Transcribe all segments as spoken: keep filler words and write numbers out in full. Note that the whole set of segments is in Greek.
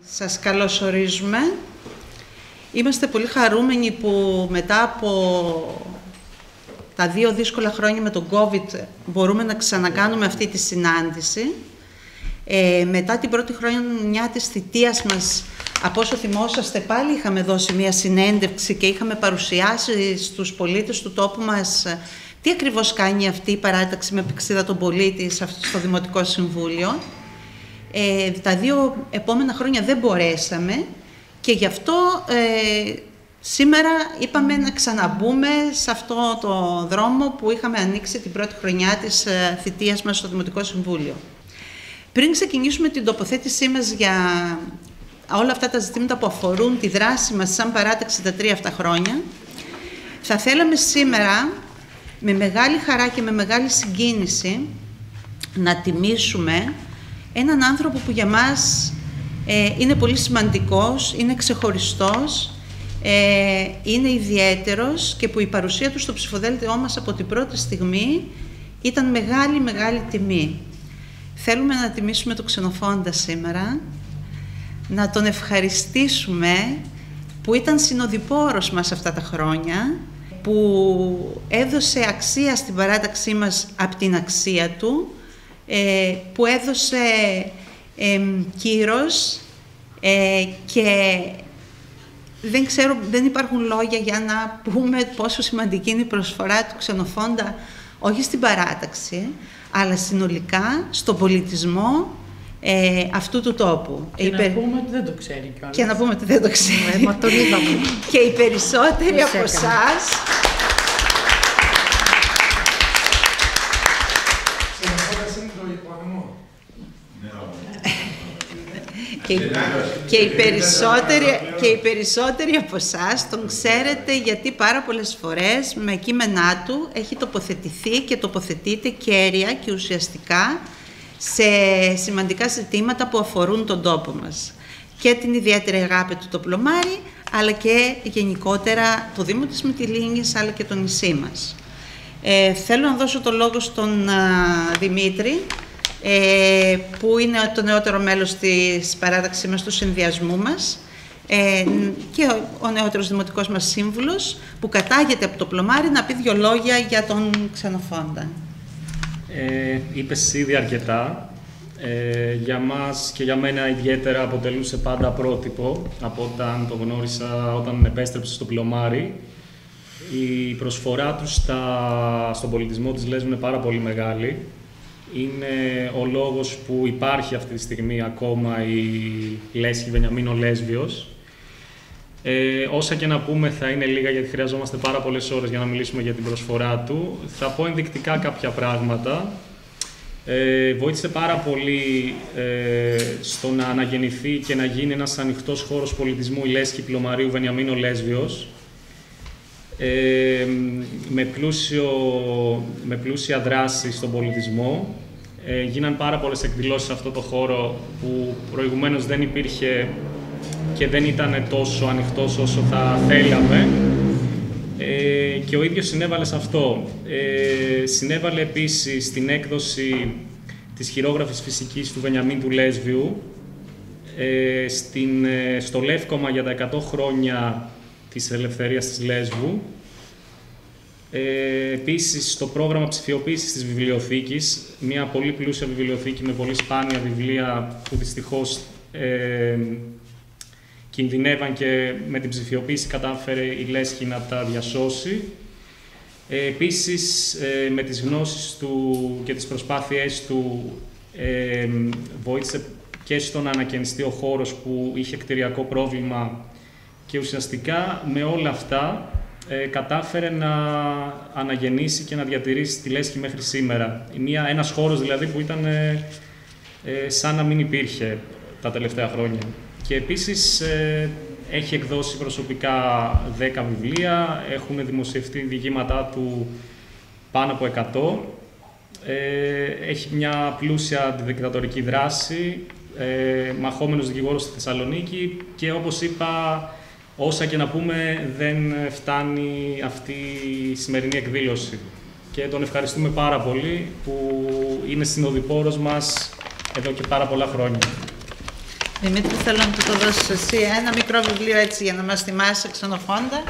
Σας καλωσορίζουμε. Είμαστε πολύ χαρούμενοι που μετά από τα δύο δύσκολα χρόνια με τον COVID μπορούμε να ξανακάνουμε αυτή τη συνάντηση. Ε, μετά την πρώτη χρονιά της θητείας μας, από όσο θυμόσαστε, πάλι είχαμε δώσει μια συνέντευξη και είχαμε παρουσιάσει στους πολίτες του τόπου μας τι ακριβώς κάνει αυτή η παράταξη με πηξίδα τον πολίτη στο Δημοτικό Συμβούλιο. Ε, τα δύο επόμενα χρόνια δεν μπορέσαμε και γι' αυτό ε, σήμερα είπαμε να ξαναμπούμε σε αυτό το δρόμο που είχαμε ανοίξει την πρώτη χρονιά της ε, θητείας μας στο Δημοτικό Συμβούλιο. Πριν ξεκινήσουμε την τοποθέτησή μας για όλα αυτά τα ζητήματα που αφορούν τη δράση μας σαν παράταξη τα τρία αυτά χρόνια, θα θέλαμε σήμερα με μεγάλη χαρά και με μεγάλη συγκίνηση να τιμήσουμε έναν άνθρωπο που για μας ε, είναι πολύ σημαντικός, είναι ξεχωριστός, ε, είναι ιδιαίτερος και που η παρουσία του στο ψηφοδέλτιό μας από την πρώτη στιγμή ήταν μεγάλη μεγάλη τιμή. Θέλουμε να τιμήσουμε τον Ξενοφόντα σήμερα, να τον ευχαριστήσουμε που ήταν συνοδοιπόρος μας αυτά τα χρόνια, που έδωσε αξία στην παράταξή μας από την αξία του, ε, που έδωσε ε, κύρος ε, και δεν ξέρω, δεν υπάρχουν λόγια για να πούμε πόσο σημαντική είναι η προσφορά του Ξενοφόντα, όχι στην παράταξη, αλλά συνολικά στον πολιτισμό ε, αυτού του τόπου. Και να πούμε ότι δεν το ξέρει κιόλας. Και να πούμε ότι δεν το ξέρει. Ε, μα τον είδαμε. Και οι περισσότεροι από εσάς... Και, και, οι περισσότεροι, και οι περισσότεροι από εσάς τον ξέρετε γιατί πάρα πολλές φορές με κείμενά του έχει τοποθετηθεί και τοποθετείται κέρια και ουσιαστικά σε σημαντικά ζητήματα που αφορούν τον τόπο μας. Και την ιδιαίτερη αγάπη του το Πλωμάρι, αλλά και γενικότερα το Δήμο της Μυτιλήνης, αλλά και το νησί μας. Ε, θέλω να δώσω το λόγο στον α, Δημήτρη, Ε, που είναι το νεότερο μέλος της παράταξης μας, του συνδυασμού μας ε, και ο, ο νεότερος δημοτικός μας σύμβουλος που κατάγεται από το Πλωμάρι, να πει δύο λόγια για τον Ξενοφόντα. Ε, είπες ήδη αρκετά. Ε, για μας και για μένα ιδιαίτερα αποτελούσε πάντα πρότυπο από όταν το γνώρισα, όταν επέστρεψε στο Πλωμάρι. Η προσφορά του στα, στον πολιτισμό της Λέσβου είναι πάρα πολύ μεγάλη. Είναι ο λόγος που υπάρχει αυτή τη στιγμή ακόμα η λέσχη Βενιαμίνο Λέσβιος. Ε, όσα και να πούμε θα είναι λίγα, γιατί χρειαζόμαστε πάρα πολλές ώρες για να μιλήσουμε για την προσφορά του. Θα πω ενδεικτικά κάποια πράγματα. Ε, βοήθησε πάρα πολύ ε, στο να αναγεννηθεί και να γίνει ένας ανοιχτός χώρος πολιτισμού η λέσχη Πλωμαρίου Βενιαμίνο Λέσβιος. Ε, με, πλούσιο, με πλούσια δράση στον πολιτισμό. Ε, γίναν πάρα πολλές εκδηλώσεις σε αυτό το χώρο που προηγουμένως δεν υπήρχε και δεν ήταν τόσο ανοιχτός όσο θα θέλαμε. Ε, και ο ίδιος συνέβαλε σε αυτό. Ε, συνέβαλε επίσης στην έκδοση της χειρόγραφης φυσικής του Βενιαμίν του Λέσβιου, ε, στην, ε, στο Λεύκομα για τα εκατό χρόνια της ελευθερίας της Λέσβου. Ε, επίσης, στο πρόγραμμα ψηφιοποίησης της βιβλιοθήκης, μια πολύ πλούσια βιβλιοθήκη με πολύ σπάνια βιβλία που δυστυχώς ε, κινδυνεύαν και με την ψηφιοποίηση κατάφερε η λέσχη να τα διασώσει. Ε, επίσης, ε, με τις γνώσεις του και τις προσπάθειές του ε, βοήθησε και στο να ανακαινιστεί ο χώρος που είχε κτηριακό πρόβλημα. Και ουσιαστικά με όλα αυτά ε, κατάφερε να αναγεννήσει και να διατηρήσει τη λέσχη μέχρι σήμερα. Μια, ένας χώρος δηλαδή που ήταν ε, ε, σαν να μην υπήρχε τα τελευταία χρόνια. Και επίσης ε, έχει εκδώσει προσωπικά δέκα βιβλία, έχουν δημοσιευτεί διηγήματά του πάνω από εκατό. Ε, έχει μια πλούσια αντιδικτατορική δράση, ε, μαχόμενος δικηγόρος στη Θεσσαλονίκη και όπως είπα, όσα και να πούμε, δεν φτάνει αυτή η σημερινή εκδήλωση. Και τον ευχαριστούμε πάρα πολύ που είναι συνοδοιπόρος μας εδώ και πάρα πολλά χρόνια. Δημήτρη, θέλω να του το δώσεις εσύ ένα μικρό βιβλίο έτσι για να μας θυμάσαι ξενοφώντα.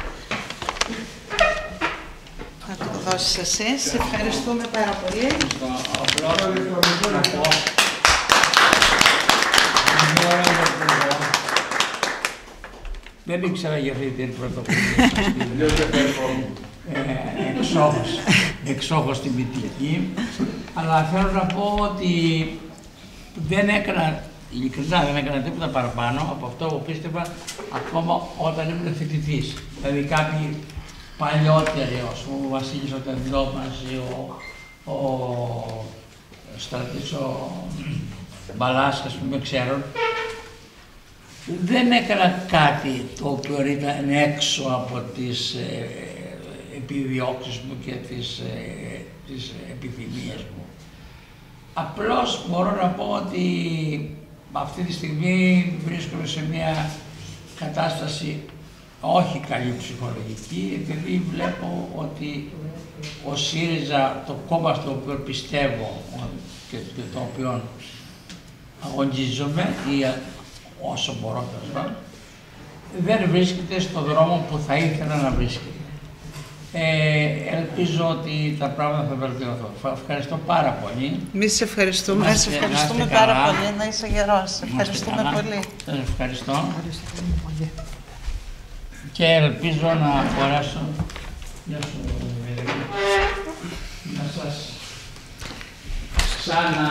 Θα το δώσεις εσύ. Σε ευχαριστούμε πάρα πολύ. Δεν ήξερα για αυτή την πρωτοβουλία ε, εξόχως, εξόχως τιμητική, αλλά θέλω να πω ότι δεν έκανα, ειλικρινά δεν έκανα τίποτα παραπάνω από αυτό που πίστευα ακόμα όταν ήμουν φοιτητής. Δηλαδή κάποιοι παλιότεροι, ο Βασίλης ο Τεντρόμας ή ο, ο Στρατής ο Μπαλάσκας που με ξέρουν, δεν έκανα κάτι το οποίο ήταν έξω από τις ε, επιδιώξεις μου και τις, ε, τις επιθυμίες μου. Απλώς μπορώ να πω ότι αυτή τη στιγμή βρίσκομαι σε μια κατάσταση όχι καλή ψυχολογική, επειδή βλέπω ότι ο ΣΥΡΙΖΑ, το κόμμα στο οποίο πιστεύω και το οποίο αγωνίζομαι, ή όσο μπορώ να δεν βρίσκεται στον δρόμο που θα ήθελα να βρίσκεται. Ε, ελπίζω ότι τα πράγματα θα βελτιωθούν. Ευχαριστώ πάρα πολύ. Εμείς σε ευχαριστούμε. Να, σε ευχαριστούμε πάρα καλά. πολύ. Να είσαι γερός. Σε ευχαριστούμε καλά. πολύ. Σας ευχαριστώ. ευχαριστούμε πολύ. Και ελπίζω να μπορέσω να σας ξανά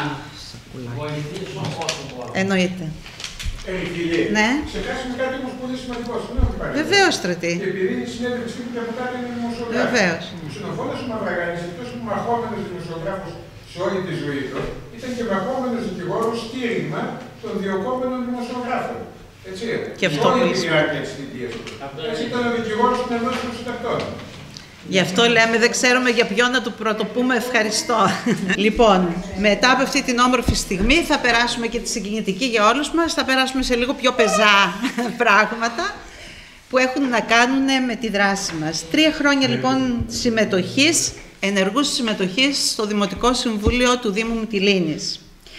βοηθήσω όσο μπορώ. Εννοείται. Ε, κύριε, ναι. Ξεχάσαμε κάτι όμως πολύ σημαντικό. Βεβαίως, Στρατή. Και επειδή η συνέντευξη του και από κάτω είναι δημοσιογράφος. Βεβαίως. Ο Ξενοφώντας ο Μαυραγάνης, εκτός που μαχόμενος δημοσιογράφος σε όλη τη ζωή του, ήταν και μαχόμενος δικηγόρος στήριγμα των διωκόμενων δημοσιογράφων. Έτσι, και αυτό όλη τη διάρκεια της θητείας του. Έτσι ήταν ο δικηγόρος που ενός των συντακτών. Γι' αυτό λέμε, δεν ξέρουμε για ποιον να του πρωτοπούμε ευχαριστώ. Λοιπόν, μετά από αυτή την όμορφη στιγμή θα περάσουμε και τη συγκινητική για όλους μας, θα περάσουμε σε λίγο πιο πεζά πράγματα που έχουν να κάνουν με τη δράση μας. Τρία χρόνια λοιπόν συμμετοχής, ενεργούς συμμετοχής στο Δημοτικό Συμβούλιο του Δήμου Μυτιλήνης.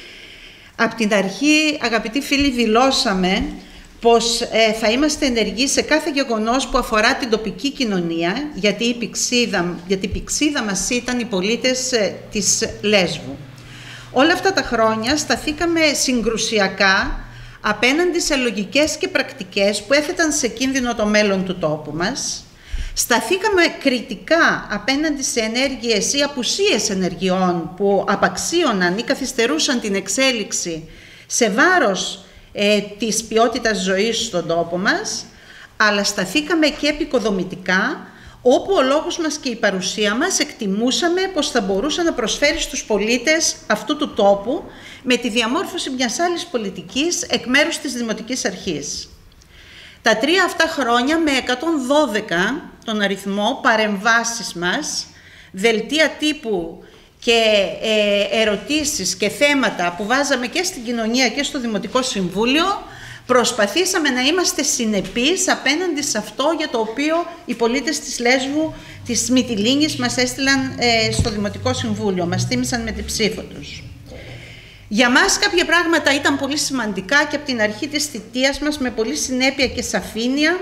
Από την αρχή, αγαπητοί φίλοι, δηλώσαμε πως ε, θα είμαστε ενεργοί σε κάθε γεγονός που αφορά την τοπική κοινωνία, γιατί η πηξίδα, γιατί η πηξίδα μας ήταν οι πολίτες ε, της Λέσβου. Όλα αυτά τα χρόνια σταθήκαμε συγκρουσιακά απέναντι σε λογικές και πρακτικές που έθεταν σε κίνδυνο το μέλλον του τόπου μας. Σταθήκαμε κριτικά απέναντι σε ενέργειες ή απουσίες ενεργειών που απαξίωναν ή καθυστερούσαν την εξέλιξη σε βάρος Ε, της ποιότητας ζωής στον τόπο μας, αλλά σταθήκαμε και επικοδομητικά, όπου ο λόγος μας και η παρουσία μας εκτιμούσαμε πως θα μπορούσε να προσφέρει στους πολίτες αυτού του τόπου με τη διαμόρφωση μιας άλλης πολιτικής εκ μέρους της Δημοτικής Αρχής. Τα τρία αυτά χρόνια με εκατόν δώδεκα τον αριθμό παρεμβάσεις μας, δελτία τύπου και ε, ερωτήσεις και θέματα που βάζαμε και στην κοινωνία και στο Δημοτικό Συμβούλιο, προσπαθήσαμε να είμαστε συνεπείς απέναντι σε αυτό για το οποίο οι πολίτες της Λέσβου, της Μυτιλήνης, μας έστειλαν ε, στο Δημοτικό Συμβούλιο, μας τίμησαν με την ψήφο τους. Για μας κάποια πράγματα ήταν πολύ σημαντικά και από την αρχή της θητείας μας με πολύ συνέπεια και σαφήνεια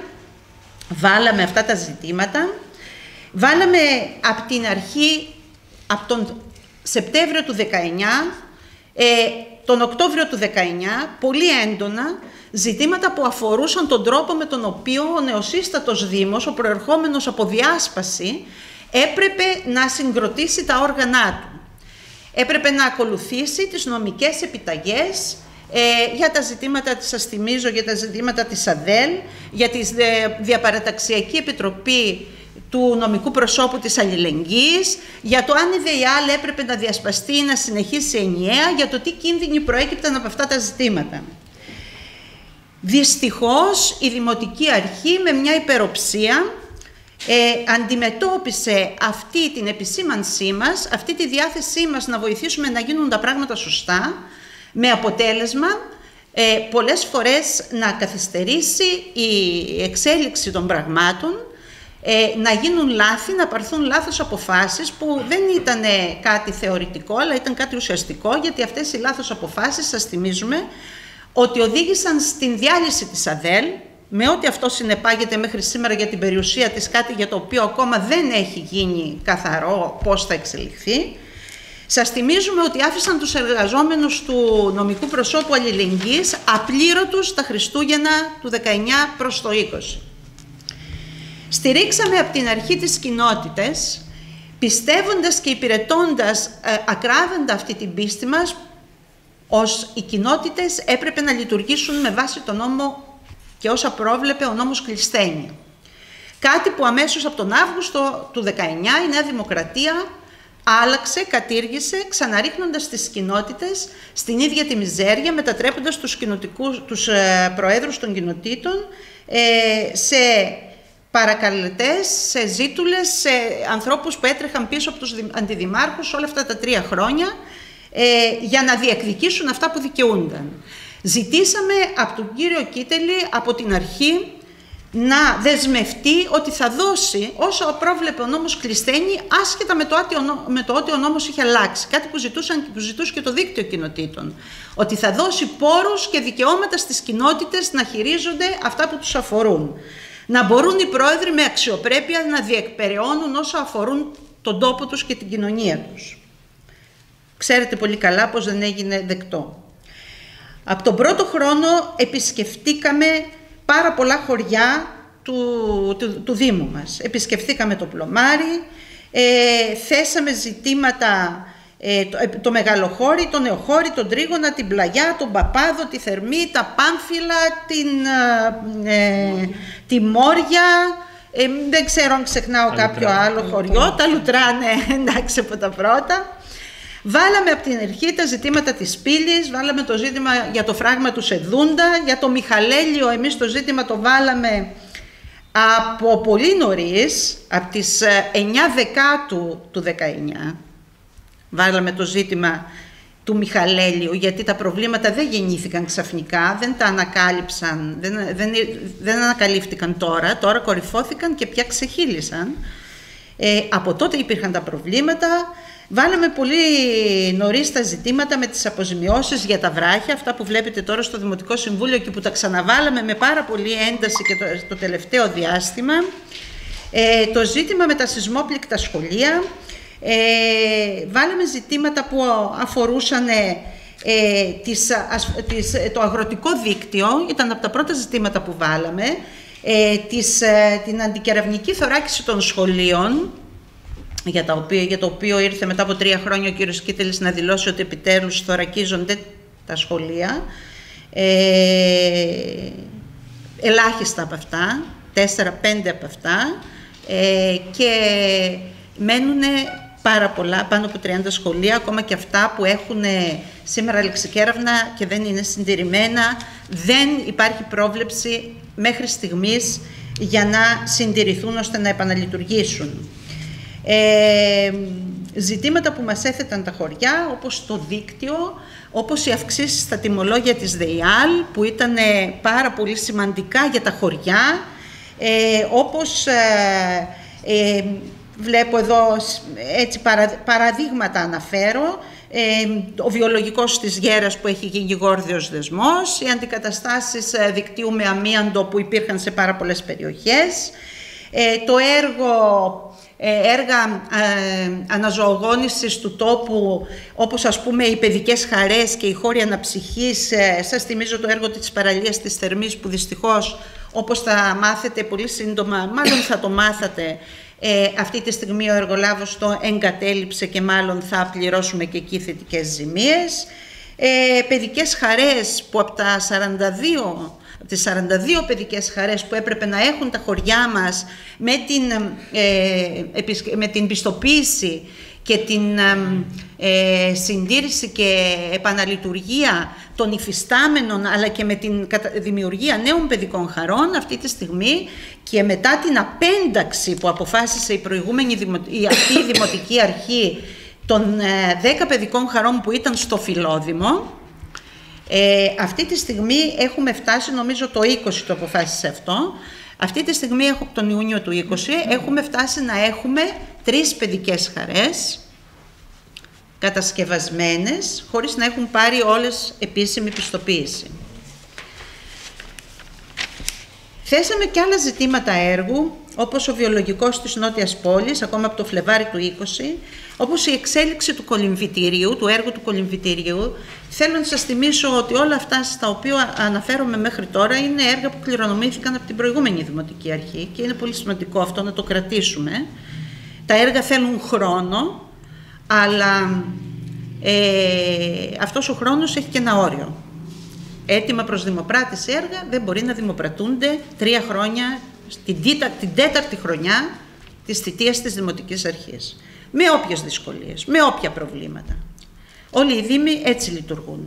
βάλαμε αυτά τα ζητήματα. Βάλαμε από την αρχή, από τον Σεπτέμβριο του δεκαεννιά, ε, τον Οκτώβριο του δεκαεννιά, πολύ έντονα ζητήματα που αφορούσαν τον τρόπο με τον οποίο ο νεοσύστατος Δήμος, ο προερχόμενος από διάσπαση, έπρεπε να συγκροτήσει τα όργανά του. Έπρεπε να ακολουθήσει τις νομικές επιταγές ε, για τα ζητήματα, σας θυμίζω, για τα ζητήματα της ΑΔΕΛ, για τη Διαπαραταξιακή Επιτροπή του νομικού προσώπου της αλληλεγγύης, για το αν η ΔΕΙΑΛ έπρεπε να διασπαστεί ή να συνεχίσει ενιαία, για το τι κίνδυνοι προέκυπταν από αυτά τα ζητήματα. Δυστυχώς, η Δημοτική Αρχή με μια υπεροψία ε, αντιμετώπισε αυτή την επισήμανσή μας, αυτή τη διάθεσή μας να βοηθήσουμε να γίνουν τα πράγματα σωστά, με αποτέλεσμα ε, πολλές φορές να καθυστερήσει η εξέλιξη των πραγμάτων, Ε, να γίνουν λάθη, να πάρθουν λάθος αποφάσεις που δεν ήταν κάτι θεωρητικό, αλλά ήταν κάτι ουσιαστικό, γιατί αυτές οι λάθος αποφάσεις, σας θυμίζουμε, ότι οδήγησαν στην διάλυση της ΑΔΕΛ, με ό,τι αυτό συνεπάγεται μέχρι σήμερα για την περιουσία της, κάτι για το οποίο ακόμα δεν έχει γίνει καθαρό πώς θα εξελιχθεί. Σας θυμίζουμε ότι άφησαν τους εργαζόμενους του νομικού προσώπου αλληλεγγύης απλήρωτους τα Χριστούγεννα του δεκαεννιά προς το είκοσι. Στηρίξαμε από την αρχή τις κοινότητες, πιστεύοντας και υπηρετώντας ε, ακράδαντα αυτή την πίστη μας, ως οι κοινότητες έπρεπε να λειτουργήσουν με βάση τον νόμο και όσα πρόβλεπε ο νόμος Κλεισθένη. Κάτι που αμέσως από τον Αύγουστο του δεκαεννιά η Νέα Δημοκρατία άλλαξε, κατήργησε, ξαναρίχνοντας τις κοινότητες στην ίδια τη μιζέρια, μετατρέποντας τους, τους ε, προέδρους των κοινοτήτων ε, σε παρακαλετές, σε ζήτουλες, σε ανθρώπους που έτρεχαν πίσω από τους αντιδημάρχους όλα αυτά τα τρία χρόνια ε, για να διεκδικήσουν αυτά που δικαιούνταν. Ζητήσαμε από τον κύριο Κίτελη από την αρχή να δεσμευτεί ότι θα δώσει όσο πρόβλεπε ο νόμος Κλεισθένη, άσχετα με το, με το ότι ο νόμος είχε αλλάξει. Κάτι που, ζητούσαν, που ζητούσε και το δίκτυο κοινοτήτων. Ότι θα δώσει πόρους και δικαιώματα στις κοινότητες να χειρίζονται αυτά που τους αφορούν. Να μπορούν οι πρόεδροι με αξιοπρέπεια να διεκπεραιώνουν όσο αφορούν τον τόπο τους και την κοινωνία τους. Ξέρετε πολύ καλά πως δεν έγινε δεκτό. Από τον πρώτο χρόνο επισκεφτήκαμε πάρα πολλά χωριά του, του, του Δήμου μας. Επισκεφθήκαμε το Πλωμάρι, ε, θέσαμε ζητήματα, ε, το, το Μεγαλοχώρι, το Νεοχώρι, τον Τρίγωνα, την Πλαγιά, τον Παπάδο, τη Θερμή, τα Πάμφυλα, την, ε, τη Μόρια, ε, δεν ξέρω αν ξεχνάω τα κάποιο λουτρά. άλλο χωριό, τα Λουτρά, ναι, εντάξει, από τα πρώτα. Βάλαμε από την αρχή τα ζητήματα της πύλης, βάλαμε το ζήτημα για το φράγμα του Σεδούντα, για το Μιχαλέλιο εμείς το ζήτημα το βάλαμε από πολύ νωρίς, από τις εννιά Δεκάτου του δεκαεννιά. Βάλαμε το ζήτημα του Μιχαλέλιου, γιατί τα προβλήματα δεν γεννήθηκαν ξαφνικά, δεν τα ανακάλυψαν, δεν, δεν, δεν ανακαλύφθηκαν τώρα, τώρα κορυφώθηκαν και πια ξεχύλισαν. Ε, από τότε υπήρχαν τα προβλήματα. Βάλαμε πολύ νωρίς τα ζητήματα με τις αποζημιώσεις για τα βράχια, αυτά που βλέπετε τώρα στο Δημοτικό Συμβούλιο και που τα ξαναβάλαμε με πάρα πολύ ένταση και το, το τελευταίο διάστημα. Ε, το ζήτημα με τα σεισμόπληκτα σχολεία. Ε, βάλαμε ζητήματα που αφορούσαν ε, τις, ας, τις, το αγροτικό δίκτυο, ήταν από τα πρώτα ζητήματα που βάλαμε, ε, τις, ε, την αντικεραυνική θωράκιση των σχολείων, Για, τα οποία, για το οποίο ήρθε μετά από τρία χρόνια ο κύριος Κίτελης να δηλώσει ότι επιτέλους θωρακίζονται τα σχολεία. Ε, ελάχιστα από αυτά, τέσσερα πέντε από αυτά, ε, και μένουν πάρα πολλά, πάνω από τριάντα σχολεία, ακόμα και αυτά που έχουν σήμερα λεξικέραυνα και δεν είναι συντηρημένα. Δεν υπάρχει πρόβλεψη μέχρι στιγμής για να συντηρηθούν ώστε να επαναλειτουργήσουν. Ε, ζητήματα που μας έθεταν τα χωριά, όπως το δίκτυο, όπως οι αυξήσεις στα τιμολόγια της ΔΕΙΑΛ, που ήταν πάρα πολύ σημαντικά για τα χωριά, ε, όπως ε, ε, βλέπω εδώ έτσι παρα, παραδείγματα αναφέρω, ε, ο βιολογικός της Γέρας που έχει γίνει γόρδιος δεσμός, οι αντικαταστάσεις δικτύου με αμίαντο που υπήρχαν σε πάρα πολλές περιοχές, ε, το έργο έργα ε, αναζωογόνησης του τόπου, όπως ας πούμε οι παιδικές χαρές και οι χώροι αναψυχής. Ε, σας θυμίζω το έργο της παραλίας της Θερμής που δυστυχώς, όπως θα μάθετε πολύ σύντομα, μάλλον θα το μάθατε, ε, αυτή τη στιγμή ο εργολάβος το εγκατέλειψε και μάλλον θα πληρώσουμε και εκεί θετικές ζημίες. Ε, παιδικές χαρές που από τα σαράντα δύο τις σαράντα δύο παιδικές χαρές που έπρεπε να έχουν τα χωριά μας με την, ε, με την πιστοποίηση και την ε, συντήρηση και επαναλειτουργία των υφιστάμενων, αλλά και με την δημιουργία νέων παιδικών χαρών, αυτή τη στιγμή και μετά την απένταξη που αποφάσισε η προηγούμενη η αυτή η Δημοτική Αρχή των ε, δέκα παιδικών χαρών που ήταν στο Φιλόδημο. Ε, αυτή τη στιγμή έχουμε φτάσει, νομίζω το είκοσι το αποφάσισε αυτό, αυτή τη στιγμή τον Ιούνιο του είκοσι έχουμε φτάσει να έχουμε τρεις παιδικές χαρές κατασκευασμένες χωρίς να έχουν πάρει όλες επίσημη πιστοποίηση. Θέσαμε και άλλα ζητήματα έργου, όπως ο βιολογικός της Νότιας Πόλης, ακόμα από το Φλεβάρι του είκοσι, όπως η εξέλιξη του κολυμβητηρίου, του έργου του κολυμβητηρίου. Θέλω να σας θυμίσω ότι όλα αυτά στα οποία αναφέρομαι μέχρι τώρα είναι έργα που κληρονομήθηκαν από την προηγούμενη Δημοτική Αρχή και είναι πολύ σημαντικό αυτό να το κρατήσουμε. Τα έργα θέλουν χρόνο, αλλά ε, αυτός ο χρόνος έχει και ένα όριο. Έτοιμα προς δημοπράτηση έργα δεν μπορεί να δημοπρατούνται τρία χρόνια, την, τίτα, την τέταρτη χρονιά της θητείας της Δημοτικής Αρχής. Με όποιες δυσκολίες, με όποια προβλήματα. Όλοι οι δήμοι έτσι λειτουργούν.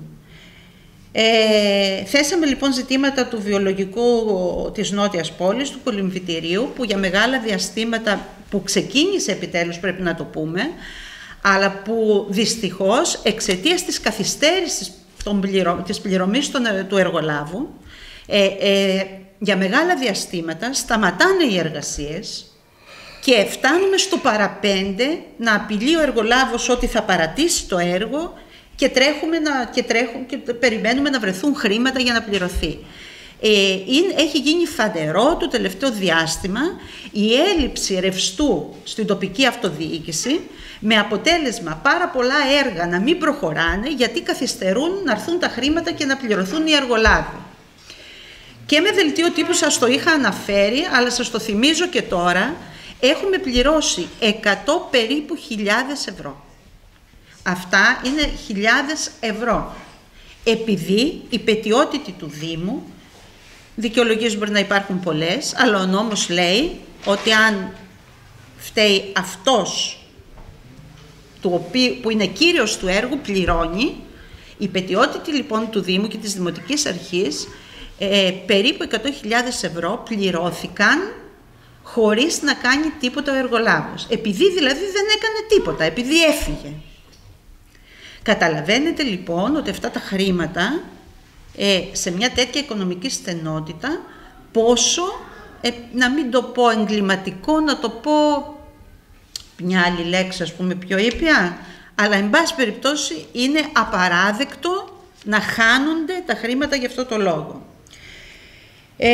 Ε, θέσαμε λοιπόν ζητήματα του βιολογικού της Νότιας Πόλης, του κολυμβητηρίου, που για μεγάλα διαστήματα, που ξεκίνησε επιτέλους πρέπει να το πούμε, αλλά που δυστυχώς εξαιτίας της καθυστέρησης των πληρω... της πληρωμής των... του εργολάβου, ε, ε, για μεγάλα διαστήματα σταματάνε οι εργασίες και φτάνουμε στο παραπέντε να απειλεί ο εργολάβος ότι θα παρατήσει το έργο και, τρέχουμε να... και, τρέχουμε... και περιμένουμε να βρεθούν χρήματα για να πληρωθεί. Ε, είναι... Έχει γίνει φανερό το τελευταίο διάστημα η έλλειψη ρευστού στην τοπική αυτοδιοίκηση, με αποτέλεσμα πάρα πολλά έργα να μην προχωράνε γιατί καθυστερούν να έρθουν τα χρήματα και να πληρωθούν οι εργολάβοι. Και με δελτίο τύπου σας το είχα αναφέρει, αλλά σας το θυμίζω και τώρα, έχουμε πληρώσει εκατό περίπου χιλιάδες ευρώ. Αυτά είναι χιλιάδες ευρώ. Επειδή η πετιότητη του Δήμου, δικαιολογίες μπορεί να υπάρχουν πολλές, αλλά ο νόμος λέει ότι αν φταίει αυτός που είναι κύριος του έργου, πληρώνει. Η πετιότητη λοιπόν του Δήμου και της Δημοτικής Αρχής, ε, περίπου εκατό χιλιάδες ευρώ πληρώθηκαν χωρίς να κάνει τίποτα ο εργολάβος. Επειδή δηλαδή δεν έκανε τίποτα, επειδή έφυγε. Καταλαβαίνετε λοιπόν ότι αυτά τα χρήματα ε, σε μια τέτοια οικονομική στενότητα, πόσο, ε, να μην το πω εγκληματικό, να το πω μια άλλη λέξη ας πούμε πιο ήπια, αλλά εν πάση περιπτώσει είναι απαράδεκτο να χάνονται τα χρήματα για αυτό το λόγο. Ε,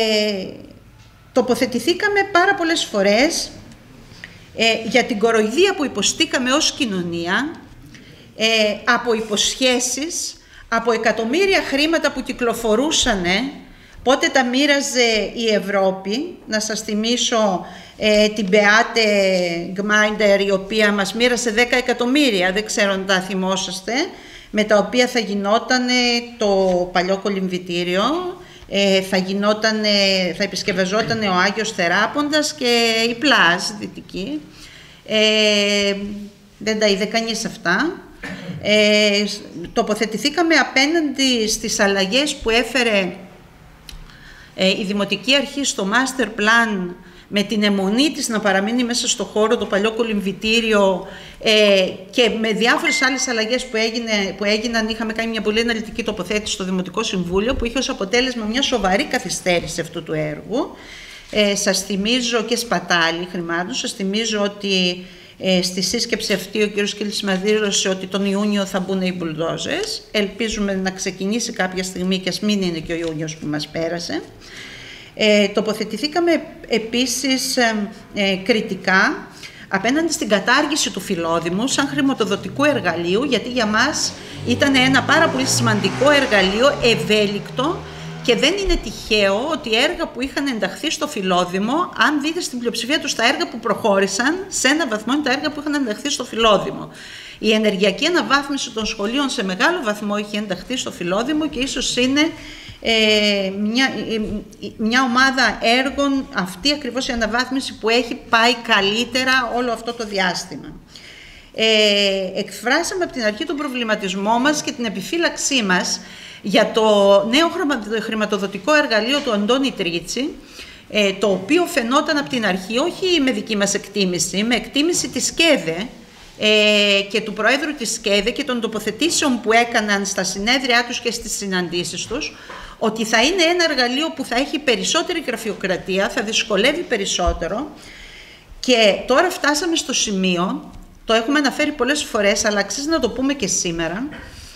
τοποθετηθήκαμε πάρα πολλές φορές ε, για την κοροϊδία που υποστήκαμε ως κοινωνία, ε, από υποσχέσεις, από εκατομμύρια χρήματα που κυκλοφορούσαν, πότε τα μοίραζε η Ευρώπη. Να σας θυμίσω ε, την Beate Gmeinder, η οποία μας μοίρασε δέκα εκατομμύρια, δεν ξέρω αν τα θυμόσαστε, με τα οποία θα γινόταν το παλιό κολυμβητήριο, ε, θα, γινότανε, θα επισκευαζόταν ο Άγιος Θεράποντας και η Πλάζ δυτική. Ε, δεν τα είδε κανείς αυτά. Ε, τοποθετηθήκαμε απέναντι στις αλλαγές που έφερε ε, η Δημοτική Αρχή στο Master Plan, με την αιμονή της να παραμείνει μέσα στο χώρο το παλιό κολυμβητήριο, ε, και με διάφορες άλλες αλλαγές που, έγινε, που έγιναν. Είχαμε κάνει μια πολύ αναλυτική τοποθέτηση στο Δημοτικό Συμβούλιο που είχε ως αποτέλεσμα μια σοβαρή καθυστέρηση αυτού του έργου. Ε, σας θυμίζω, και σπατάλη χρημάτων, σας θυμίζω ότι ε, στη σύσκεψη αυτή ο κ. Κίλης μας δήλωσε ότι τον Ιούνιο θα μπουν οι μπουλντόζες. Ελπίζουμε να ξεκινήσει κάποια στιγμή και ας μην είναι και ο Ιούνιος που μας πέρασε. Ε, τοποθετηθήκαμε επίσης ε, ε, κριτικά απέναντι στην κατάργηση του Φιλόδημου σαν χρηματοδοτικού εργαλείου, γιατί για μας ήταν ένα πάρα πολύ σημαντικό εργαλείο, ευέλικτο, και δεν είναι τυχαίο ότι έργα που είχαν ενταχθεί στο Φιλόδημο, αν δείτε στην πλειοψηφία τους τα έργα που προχώρησαν, σε ένα βαθμό είναι τα έργα που είχαν ενταχθεί στο Φιλόδημο. Η ενεργειακή αναβάθμιση των σχολείων σε μεγάλο βαθμό είχε ενταχθεί στο Φιλόδημο και ίσως είναι Ε, μια, μια ομάδα έργων, αυτή ακριβώς η αναβάθμιση, που έχει πάει καλύτερα όλο αυτό το διάστημα. Ε, εκφράσαμε από την αρχή τον προβληματισμό μας και την επιφύλαξή μας για το νέο χρηματοδοτικό εργαλείο του Αντώνη Τρίτσι, ε, το οποίο φαινόταν από την αρχή, όχι με δική μας εκτίμηση, με εκτίμηση της ΣΚΕΔΕ ε, και του Προέδρου της ΣΚΕΔΕ και των τοποθετήσεων που έκαναν στα συνέδριά τους και στις συναντήσεις τους, ότι θα είναι ένα εργαλείο που θα έχει περισσότερη γραφειοκρατία, θα δυσκολεύει περισσότερο. Και τώρα φτάσαμε στο σημείο, το έχουμε αναφέρει πολλές φορές, αλλά αξίζει να το πούμε και σήμερα,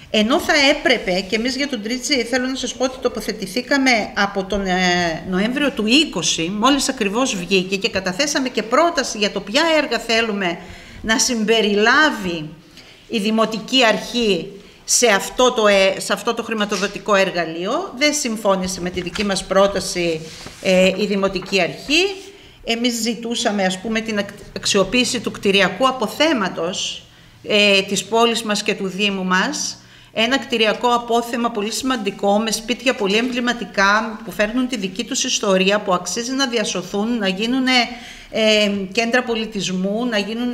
Ενώ θα έπρεπε, και εμείς για τον Τρίτσι θέλω να σας πω ότι τοποθετηθήκαμε από τον ε, Νοέμβριο του είκοσι, μόλις ακριβώς βγήκε, και καταθέσαμε και πρόταση για το ποια έργα θέλουμε να συμπεριλάβει η Δημοτική Αρχή σε αυτό το, σε αυτό το χρηματοδοτικό εργαλείο. Δεν συμφώνησε με τη δική μας πρόταση ε, η Δημοτική Αρχή. Εμείς ζητούσαμε, ας πούμε, την αξιοποίηση του κτηριακού αποθέματος ε, της πόλης μας και του Δήμου μας. Ένα κτηριακό απόθεμα πολύ σημαντικό, με σπίτια πολύ εμβληματικά που φέρνουν τη δική τους ιστορία, που αξίζει να διασωθούν, να γίνουν ε, κέντρα πολιτισμού, να γίνουν...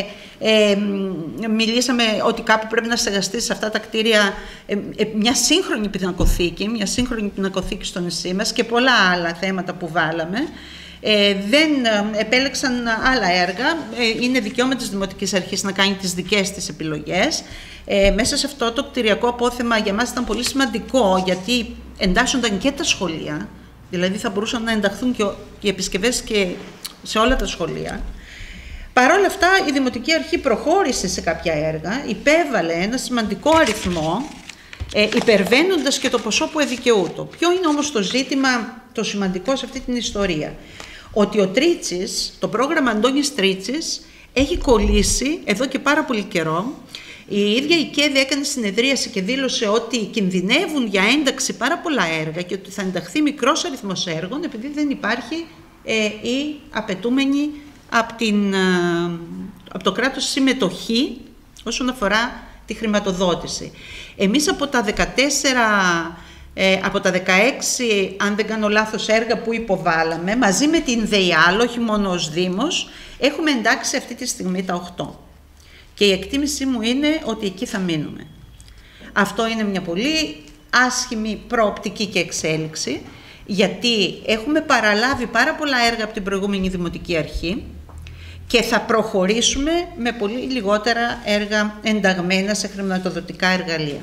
Ε, μιλήσαμε ότι κάπου πρέπει να στεγαστεί σε αυτά τα κτίρια ε, ε, μια σύγχρονη πινακοθήκη, μια σύγχρονη πινακοθήκη στο νησί μας και πολλά άλλα θέματα που βάλαμε. Ε, δεν ε, επέλεξαν άλλα έργα. Ε, είναι δικαίωμα της Δημοτικής Αρχής να κάνει τις δικές της επιλογές. Ε, μέσα σε αυτό το κτηριακό απόθεμα για μας ήταν πολύ σημαντικό, γιατί εντάσσονταν και τα σχολεία, δηλαδή θα μπορούσαν να ενταχθούν και οι επισκευές και σε όλα τα σχολεία. Παρ' όλα αυτά η Δημοτική Αρχή προχώρησε σε κάποια έργα, υπέβαλε ένα σημαντικό αριθμό, ε, υπερβαίνοντας και το ποσό που εδικαιούτο. Ποιο είναι όμως το ζήτημα το σημαντικό σε αυτή την ιστορία? Ότι ο Τρίτσης, το πρόγραμμα Αντώνης Τρίτσης, έχει κολλήσει εδώ και πάρα πολύ καιρό. Η ίδια η ΚΕΔ έκανε συνεδρίαση και δήλωσε ότι κινδυνεύουν για ένταξη πάρα πολλά έργα και ότι θα ενταχθεί μικρός αριθμός έργων επειδή δεν υπάρχει ε, η απαιτούμενη από, την, από το κράτος συμμετοχή όσον αφορά τη χρηματοδότηση. Εμείς από τα δεκατέσσερα, ε, από τα δεκαέξι, αν δεν κάνω λάθος, έργα που υποβάλαμε, μαζί με την ΔΕΙΑΛ, όχι μόνο ως Δήμος, έχουμε εντάξει αυτή τη στιγμή τα οκτώ. Και η εκτίμησή μου είναι ότι εκεί θα μείνουμε. Αυτό είναι μια πολύ άσχημη προοπτική και εξέλιξη, γιατί έχουμε παραλάβει πάρα πολλά έργα από την προηγούμενη Δημοτική Αρχή και θα προχωρήσουμε με πολύ λιγότερα έργα ενταγμένα σε χρηματοδοτικά εργαλεία.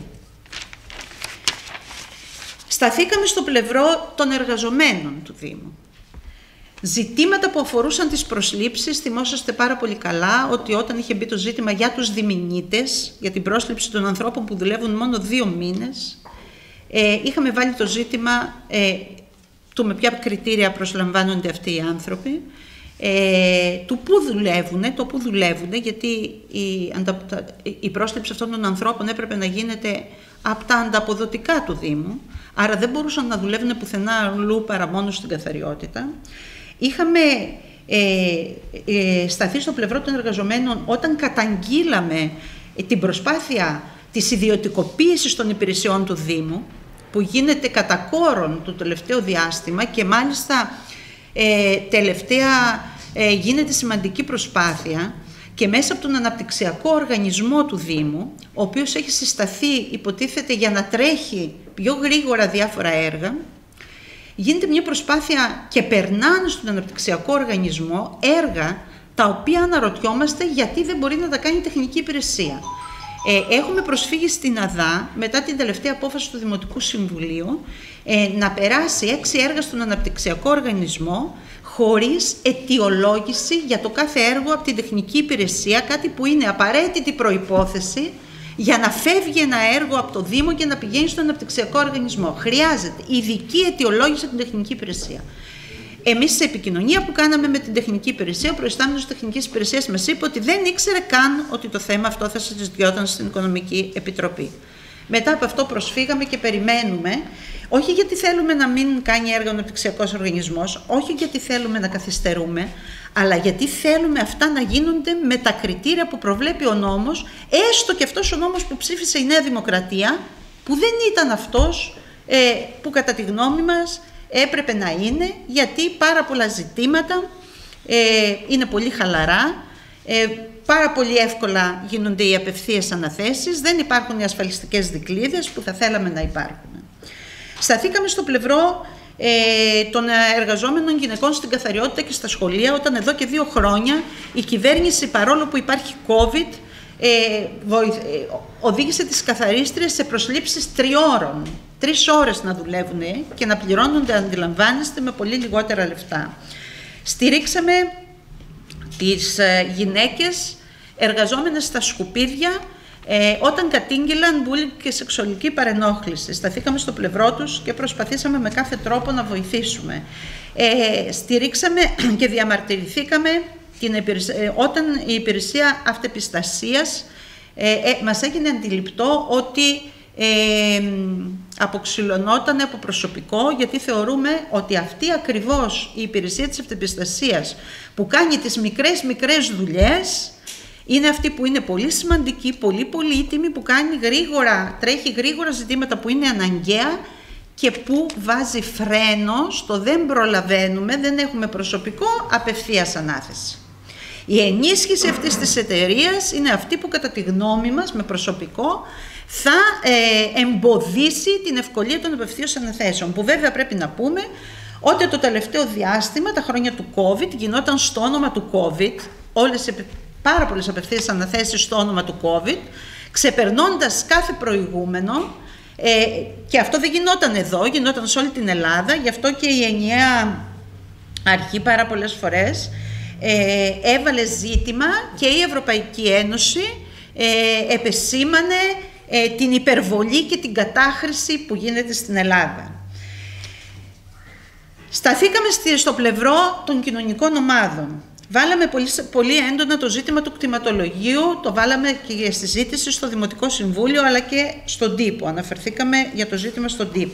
Σταθήκαμε στο πλευρό των εργαζομένων του Δήμου. Ζητήματα που αφορούσαν τις προσλήψεις, θυμόσαστε πάρα πολύ καλά ότι όταν είχε μπει το ζήτημα για τους διμηνίτες, για την πρόσληψη των ανθρώπων που δουλεύουν μόνο δύο μήνες, ε, είχαμε βάλει το ζήτημα ε, του με ποια κριτήρια προσλαμβάνονται αυτοί οι άνθρωποι, ε, του πού δουλεύουν, το πού δουλεύουν, γιατί η, η πρόσληψη αυτών των ανθρώπων έπρεπε να γίνεται από τα ανταποδοτικά του Δήμου, άρα δεν μπορούσαν να δουλεύουν πουθενά αλλού παρά μόνο στην καθαριότητα. Είχαμε ε, ε, σταθεί στο πλευρό των εργαζομένων όταν καταγγείλαμε ε, την προσπάθεια της ιδιωτικοποίησης των υπηρεσιών του Δήμου, που γίνεται κατά κόρον το τελευταίο διάστημα και μάλιστα ε, τελευταία ε, γίνεται σημαντική προσπάθεια και μέσα από τον αναπτυξιακό οργανισμό του Δήμου, ο οποίος έχει συσταθεί υποτίθεται για να τρέχει πιο γρήγορα διάφορα έργα, γίνεται μια προσπάθεια και περνάνε στον αναπτυξιακό οργανισμό έργα τα οποία αναρωτιόμαστε γιατί δεν μπορεί να τα κάνει η τεχνική υπηρεσία. Ε, έχουμε προσφύγει στην ΑΔΑ μετά την τελευταία απόφαση του Δημοτικού Συμβουλίου ε, να περάσει έξι έργα στον αναπτυξιακό οργανισμό χωρίς αιτιολόγηση για το κάθε έργο από την τεχνική υπηρεσία, κάτι που είναι απαραίτητη προϋπόθεση για να φεύγει ένα έργο από το Δήμο και να πηγαίνει στον αναπτυξιακό οργανισμό. Χρειάζεται ειδική αιτιολόγηση από την τεχνική υπηρεσία. Εμείς σε επικοινωνία που κάναμε με την τεχνική υπηρεσία, ο προϊστάμενος της τεχνικής υπηρεσίας μας είπε ότι δεν ήξερε καν ότι το θέμα αυτό θα συζητιόταν στην Οικονομική Επιτροπή. Μετά από αυτό προσφύγαμε και περιμένουμε, όχι γιατί θέλουμε να μην κάνει έργο ο αναπτυξιακός οργανισμός, όχι γιατί θέλουμε να καθυστερούμε, αλλά γιατί θέλουμε αυτά να γίνονται με τα κριτήρια που προβλέπει ο νόμος, έστω και αυτός ο νόμος που ψήφισε η Νέα Δημοκρατία, που δεν ήταν αυτός ε, που κατά τη γνώμη μας έπρεπε να είναι, γιατί πάρα πολλά ζητήματα ε, είναι πολύ χαλαρά, ε, πάρα πολύ εύκολα γίνονται οι απευθείας αναθέσεις, δεν υπάρχουν οι ασφαλιστικές δικλείδες που θα θέλαμε να υπάρχουν. Σταθήκαμε στο πλευρό ε, των εργαζόμενων γυναικών στην καθαριότητα και στα σχολεία, όταν εδώ και δύο χρόνια η κυβέρνηση, παρόλο που υπάρχει COVID, ε, βοηθ, ε, οδήγησε τις καθαρίστριες σε προσλήψεις τριώρων. Τρεις ώρες να δουλεύουν και να πληρώνονται, αντιλαμβάνεστε, με πολύ λιγότερα λεφτά. Στηρίξαμε τις γυναίκες εργαζόμενες στα σκουπίδια ε, όταν κατήγγειλαν bullying και σεξουαλική παρενόχληση. Σταθήκαμε στο πλευρό τους και προσπαθήσαμε με κάθε τρόπο να βοηθήσουμε. Ε, στηρίξαμε και διαμαρτυρηθήκαμε την υπηρεσία, ε, όταν η υπηρεσία αυτεπιστασίας ε, ε, μας έγινε αντιληπτό ότι ε, αποξυλωνόταν από προσωπικό, γιατί θεωρούμε ότι αυτή ακριβώς η υπηρεσία της αυτεπιστασίας που κάνει τις μικρές μικρές δουλειές είναι αυτή που είναι πολύ σημαντική, πολύ πολύτιμη, που κάνει γρήγορα, τρέχει γρήγορα ζητήματα που είναι αναγκαία και που βάζει φρένο στο δεν προλαβαίνουμε, δεν έχουμε προσωπικό, απευθείας ανάθεση. Η ενίσχυση αυτής της εταιρείας είναι αυτή που κατά τη γνώμη μας με προσωπικό θα ε, εμποδίσει την ευκολία των απευθείως αναθέσεων, που βέβαια πρέπει να πούμε ότι το τελευταίο διάστημα, τα χρόνια του COVID, γινόταν στο όνομα του COVID, όλες οι πάρα πολλές απευθείας αναθέσεις στο όνομα του COVID, ξεπερνώντας κάθε προηγούμενο, ε, και αυτό δεν γινόταν εδώ, γινόταν σε όλη την Ελλάδα, γι' αυτό και η ενιαία αρχή πάρα πολλές φορές ε, έβαλε ζήτημα και η Ευρωπαϊκή Ένωση ε, επεσήμανε ε, την υπερβολή και την κατάχρηση που γίνεται στην Ελλάδα. Σταθήκαμε στο πλευρό των κοινωνικών ομάδων. Βάλαμε πολύ, πολύ έντονα το ζήτημα του κτηματολογίου, το βάλαμε και για συζήτηση στο Δημοτικό Συμβούλιο, αλλά και στον τύπο. Αναφερθήκαμε για το ζήτημα στον τύπο.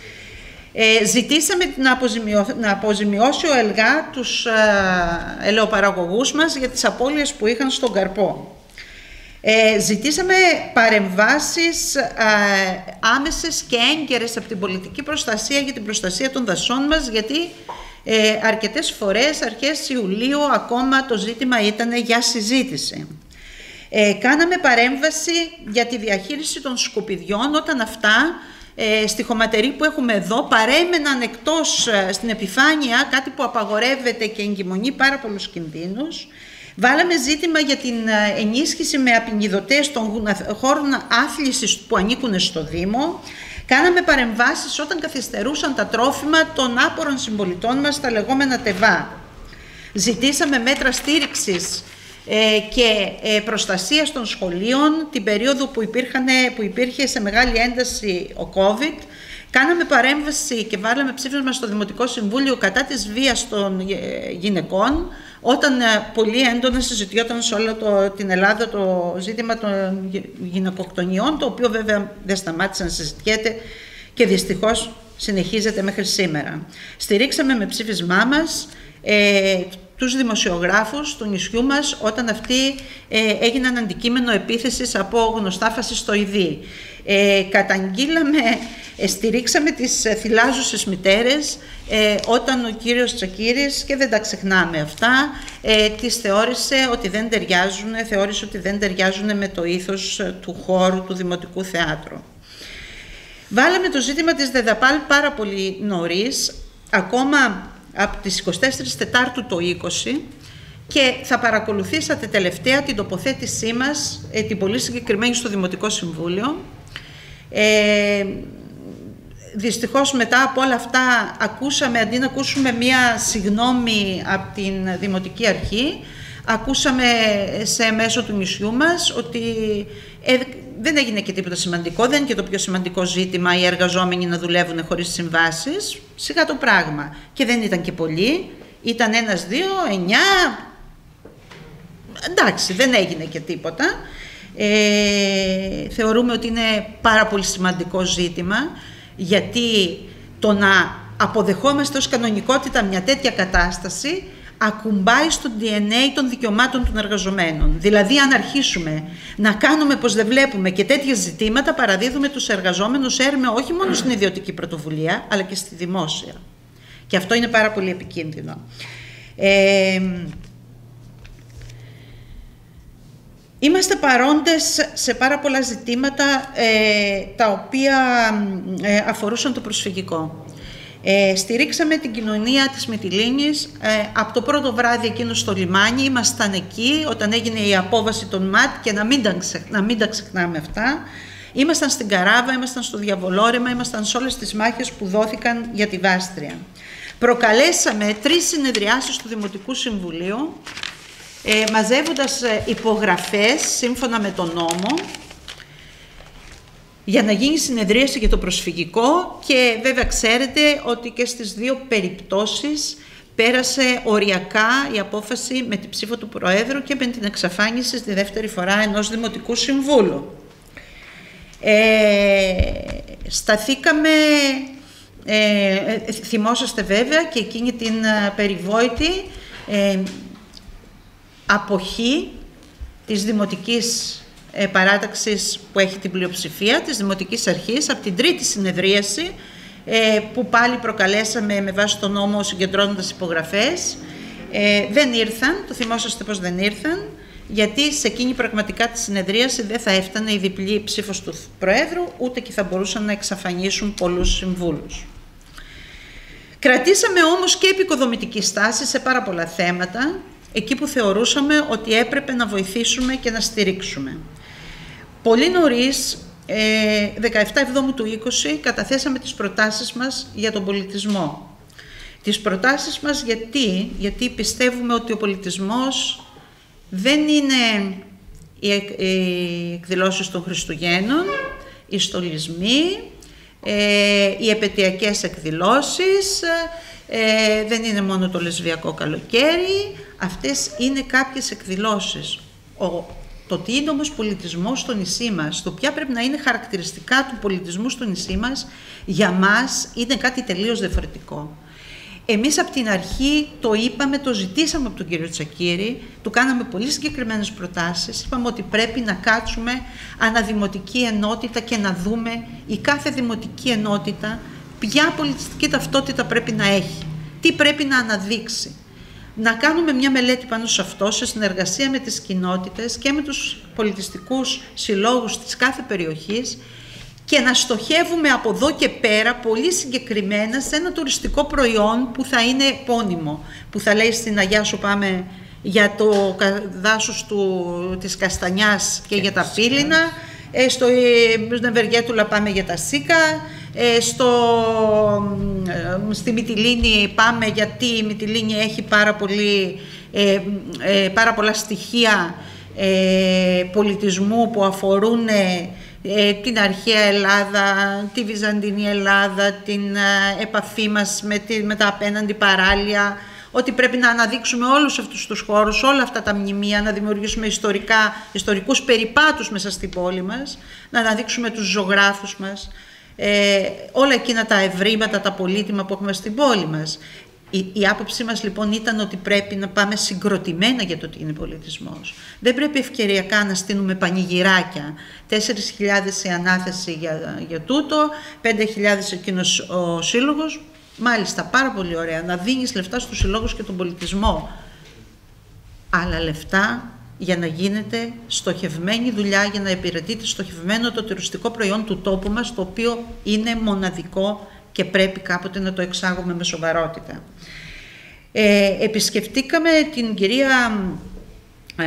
Ε, ζητήσαμε να, αποζημιώ, να αποζημιώσει ο ΕΛΓΑ τους ε, ελαιοπαραγωγούς μας για τις απώλειες που είχαν στον καρπό. Ε, ζητήσαμε παρεμβάσεις ε, άμεσες και έγκαιρες από την πολιτική προστασία για την προστασία των δασών μας, γιατί ε, αρκετές φορές, αρχές Ιουλίου, ακόμα το ζήτημα ήταν για συζήτηση. Ε, κάναμε παρέμβαση για τη διαχείριση των σκουπιδιών όταν αυτά ε, στη χωματερή που έχουμε εδώ παρέμεναν εκτός ε, στην επιφάνεια, κάτι που απαγορεύεται και εγκυμονεί πάρα πολλούς κινδύνους. Βάλαμε ζήτημα για την ενίσχυση με απεινιδωτές των χώρων άθλησης που ανήκουν στο Δήμο. Κάναμε παρεμβάσεις όταν καθυστερούσαν τα τρόφιμα των άπορων συμπολιτών μας, τα λεγόμενα ΤΕΒΑ. Ζητήσαμε μέτρα στήριξης ε, και ε, προστασίας των σχολείων την περίοδο που, υπήρχαν, που υπήρχε σε μεγάλη ένταση ο COVID. Κάναμε παρέμβαση και βάλαμε ψήφισμα στο Δημοτικό Συμβούλιο κατά της βίας των γυναικών, όταν πολύ έντονα συζητιόταν σε όλη την Ελλάδα το ζήτημα των γυναικοκτονιών, το οποίο βέβαια δεν σταμάτησε να συζητιέται και δυστυχώς συνεχίζεται μέχρι σήμερα. Στηρίξαμε με ψήφισμά μας ε, τους δημοσιογράφους του νησιού μας όταν αυτοί ε, έγιναν αντικείμενο επίθεσης από γνωστά φασιστοειδή. Ε, καταγγείλαμε, ε, στηρίξαμε τις θυλάζουσες μητέρες ε, όταν ο κύριος Τσακίρης, και δεν τα ξεχνάμε αυτά, ε, τις θεώρησε ότι δεν ταιριάζουν, θεώρησε ότι δεν ταιριάζουν με το ήθος του χώρου του Δημοτικού Θεάτρου. Βάλαμε το ζήτημα της ΔΕΔΑΠΑΛ πάρα πολύ νωρίς, ακόμα από τις εικοστή τέταρτη Τετάρτου το είκοσι, και θα παρακολουθήσατε τελευταία την τοποθέτησή μας, ε, την πολύ συγκεκριμένη στο Δημοτικό Συμβούλιο. Ε, δυστυχώς μετά από όλα αυτά ακούσαμε, αντί να ακούσουμε μία συγγνώμη από την Δημοτική Αρχή, ακούσαμε σε μέσο του νησιού μας ότι ε, δεν έγινε και τίποτα σημαντικό, δεν είναι και το πιο σημαντικό ζήτημα οι εργαζόμενοι να δουλεύουν χωρίς συμβάσεις, σιγά το πράγμα. Και δεν ήταν και πολλοί, ήταν ένας, δύο, εννιά, εντάξει, δεν έγινε και τίποτα. Ε, θεωρούμε ότι είναι πάρα πολύ σημαντικό ζήτημα, γιατί το να αποδεχόμαστε ως κανονικότητα μια τέτοια κατάσταση ακουμπάει στο ντι εν έι των δικαιωμάτων των εργαζομένων. Δηλαδή, αν αρχίσουμε να κάνουμε πως δεν βλέπουμε και τέτοια ζητήματα, παραδίδουμε τους εργαζόμενους έρμε όχι μόνο στην ιδιωτική πρωτοβουλία, αλλά και στη δημόσια. Και αυτό είναι πάρα πολύ επικίνδυνο. Ε, Είμαστε παρόντες σε πάρα πολλά ζητήματα ε, τα οποία ε, αφορούσαν το προσφυγικό. Ε, στηρίξαμε την κοινωνία της Μυτιλήνης ε, από το πρώτο βράδυ εκείνο στο λιμάνι. Ήμασταν εκεί όταν έγινε η απόβαση των ΜΑΤ και να μην τα, να μην τα ξεχνάμε αυτά. Ήμασταν στην Καράβα, ήμασταν στο Διαβολόρεμα, ήμασταν σε όλες τις μάχες που δόθηκαν για τη Βάστρια. Προκαλέσαμε τρεις συνεδριάσεις του Δημοτικού Συμβουλίου, Ε, μαζεύοντας υπογραφές σύμφωνα με τον νόμο για να γίνει συνεδρίαση για το προσφυγικό και βέβαια ξέρετε ότι και στις δύο περιπτώσεις πέρασε οριακά η απόφαση με την ψήφο του Προέδρου και με την εξαφάνιση στη δεύτερη φορά ενός Δημοτικού Συμβούλου. Ε, σταθήκαμε, ε, θυμόσαστε βέβαια και εκείνη την περιβόητη ε, αποχή της Δημοτικής ε, Παράταξης που έχει την πλειοψηφία, της Δημοτικής Αρχής, από την τρίτη συνεδρίαση, ε, που πάλι προκαλέσαμε με βάση τον νόμο συγκεντρώνοντας υπογραφές. Ε, δεν ήρθαν, το θυμόσαστε πως δεν ήρθαν, γιατί σε εκείνη πραγματικά τη συνεδρίαση δεν θα έφτανε η διπλή ψήφος του Προέδρου, ούτε και θα μπορούσαν να εξαφανίσουν πολλούς συμβούλους. Κρατήσαμε όμως και επικοδομητική στάση σε πάρα πολλά θέματα, εκεί που θεωρούσαμε ότι έπρεπε να βοηθήσουμε και να στηρίξουμε. Πολύ νωρίς, δεκαεπτά Εβδόμου του είκοσι, καταθέσαμε τις προτάσεις μας για τον πολιτισμό. Τις προτάσεις μας γιατί, γιατί πιστεύουμε ότι ο πολιτισμός δεν είναι οι εκδηλώσεις των Χριστουγέννων, οι στολισμοί, οι επαιτειακές εκδηλώσεις, δεν είναι μόνο το λεσβιακό καλοκαίρι, αυτές είναι κάποιες εκδηλώσεις. Ο, το τι είναι όμως πολιτισμός στο νησί μας, το ποια πρέπει να είναι χαρακτηριστικά του πολιτισμού στο νησί μας, για μας είναι κάτι τελείως διαφορετικό. Εμείς από την αρχή το είπαμε, το ζητήσαμε από τον κύριο Τσακίρη, του κάναμε πολύ συγκεκριμένες προτάσεις, είπαμε ότι πρέπει να κάτσουμε αναδημοτική ενότητα και να δούμε η κάθε δημοτική ενότητα ποια πολιτιστική ταυτότητα πρέπει να έχει, τι πρέπει να αναδείξει. Να κάνουμε μια μελέτη πάνω σε αυτό, σε συνεργασία με τις κοινότητες και με τους πολιτιστικούς συλλόγους της κάθε περιοχής, και να στοχεύουμε από εδώ και πέρα πολύ συγκεκριμένα σε ένα τουριστικό προϊόν που θα είναι επώνυμο, που θα λέει στην Αγιά σου πάμε για το δάσος του, της Καστανιάς και για τα πύληνα, ε, στο Νευεργέτουλα πάμε για τα Σίκα, ε, στο, ε, στη Μυτιλήνη πάμε γιατί η Μυτιλήνη έχει πάρα, πολύ, ε, ε, πάρα πολλά στοιχεία ε, πολιτισμού που αφορούν ε, την αρχαία Ελλάδα, τη Βυζαντινή Ελλάδα, την επαφή μας με, τη, με τα απέναντι παράλια, ότι πρέπει να αναδείξουμε όλους αυτούς τους χώρους, όλα αυτά τα μνημεία, να δημιουργήσουμε ιστορικά, ιστορικούς περιπάτους μέσα στην πόλη μας, να αναδείξουμε τους ζωγράφους μας, ε, όλα εκείνα τα ευρήματα, τα πολύτιμα που έχουμε στην πόλη μας. Η, η άποψή μας λοιπόν ήταν ότι πρέπει να πάμε συγκροτημένα για το τι είναι πολιτισμός. Δεν πρέπει ευκαιριακά να στείλουμε πανηγυράκια. τέσσερις χιλιάδες η ανάθεση για, για τούτο, πέντε χιλιάδες εκείνος ο σύλλογος. Μάλιστα, πάρα πολύ ωραία, να δίνεις λεφτά στους συλλόγους και τον πολιτισμό. Αλλά λεφτά για να γίνεται στοχευμένη δουλειά, για να υπηρετείται στοχευμένο το τουριστικό προϊόν του τόπου μας, το οποίο είναι μοναδικό και πρέπει κάποτε να το εξάγουμε με σοβαρότητα. Ε, επισκεφτήκαμε την κυρία ε,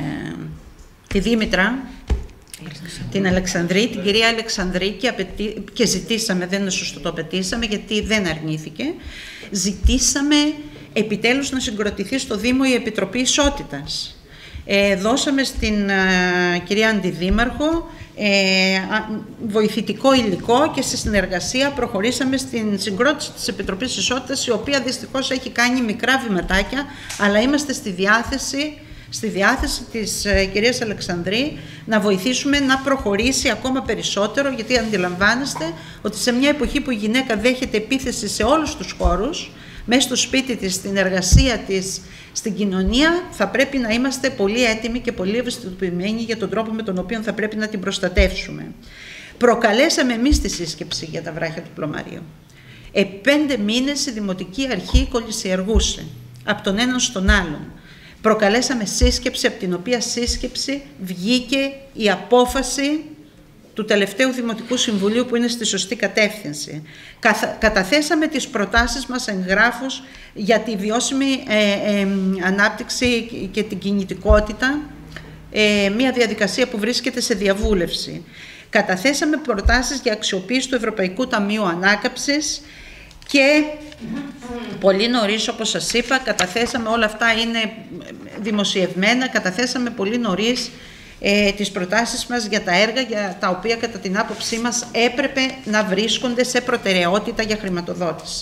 τη Δήμητρα, την Αλεξανδρή, την κυρία Αλεξανδρή και, απαιτή, και ζητήσαμε, δεν είναι σωστό το απαιτήσαμε γιατί δεν αρνήθηκε, ζητήσαμε επιτέλους να συγκροτηθεί στο Δήμο η Επιτροπή Ισότητας. Ε, δώσαμε στην ε, κυρία Αντιδήμαρχο Ε, βοηθητικό υλικό και στη συνεργασία προχωρήσαμε στην συγκρότηση της Επιτροπής Ισότητας, η οποία δυστυχώς έχει κάνει μικρά βηματάκια, αλλά είμαστε στη διάθεση, στη διάθεση της ε, κυρίας Αλεξανδρή να βοηθήσουμε να προχωρήσει ακόμα περισσότερο, γιατί αντιλαμβάνεστε ότι σε μια εποχή που η γυναίκα δέχεται επίθεση σε όλους τους χώρους, μέσα στο σπίτι της, στην εργασία της, στην κοινωνία, θα πρέπει να είμαστε πολύ έτοιμοι και πολύ ευαισθητοποιημένοι για τον τρόπο με τον οποίο θα πρέπει να την προστατεύσουμε. Προκαλέσαμε εμείς τη σύσκεψη για τα βράχια του Πλωμαρίου. Ε, πέντε μήνες η Δημοτική Αρχή κολυσιεργούσε από τον έναν στον άλλον. Προκαλέσαμε σύσκεψη, από την οποία σύσκεψη βγήκε η απόφαση του τελευταίου Δημοτικού Συμβουλίου που είναι στη σωστή κατεύθυνση. Καταθέσαμε τις προτάσεις μας εγγράφους για τη βιώσιμη ε, ε, ανάπτυξη και την κινητικότητα, ε, μια διαδικασία που βρίσκεται σε διαβούλευση. Καταθέσαμε προτάσεις για αξιοποίηση του Ευρωπαϊκού Ταμείου Ανάκαμψης και πολύ νωρίς, όπως σας είπα, καταθέσαμε, όλα αυτά είναι δημοσιευμένα, καταθέσαμε πολύ νωρίς ε, τις προτάσεις μας για τα έργα για τα οποία κατά την άποψή μας έπρεπε να βρίσκονται σε προτεραιότητα για χρηματοδότηση.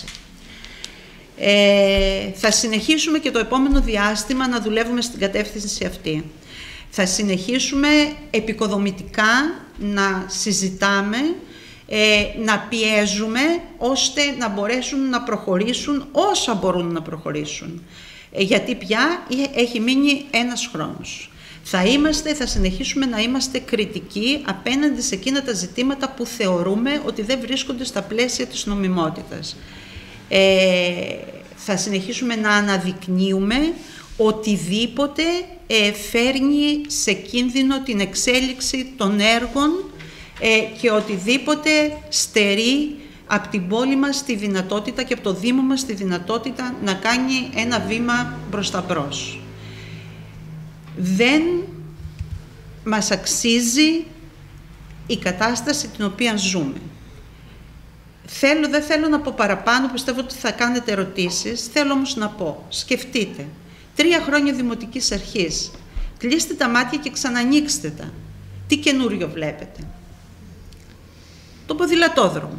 Ε, θα συνεχίσουμε και το επόμενο διάστημα να δουλεύουμε στην κατεύθυνση αυτή. Θα συνεχίσουμε επικοδομητικά να συζητάμε, ε, να πιέζουμε, ώστε να μπορέσουν να προχωρήσουν όσα μπορούν να προχωρήσουν. Ε, γιατί πια έχει μείνει ένας χρόνος. Θα είμαστε, θα συνεχίσουμε να είμαστε κριτικοί απέναντι σε εκείνα τα ζητήματα που θεωρούμε ότι δεν βρίσκονται στα πλαίσια της νομιμότητας. Ε, θα συνεχίσουμε να αναδεικνύουμε οτιδήποτε ε, φέρνει σε κίνδυνο την εξέλιξη των έργων ε, και οτιδήποτε στερεί από την πόλη μας τη δυνατότητα και από το Δήμο μας τη δυνατότητα να κάνει ένα βήμα προς τα μπρος. Δεν μας αξίζει η κατάσταση την οποία ζούμε. Θέλω, δεν θέλω να πω παραπάνω, πιστεύω ότι θα κάνετε ερωτήσεις, θέλω όμως να πω, σκεφτείτε, τρία χρόνια δημοτικής αρχής, κλείστε τα μάτια και ξανανοίξτε τα. Τι καινούριο βλέπετε? Το ποδηλατόδρομο.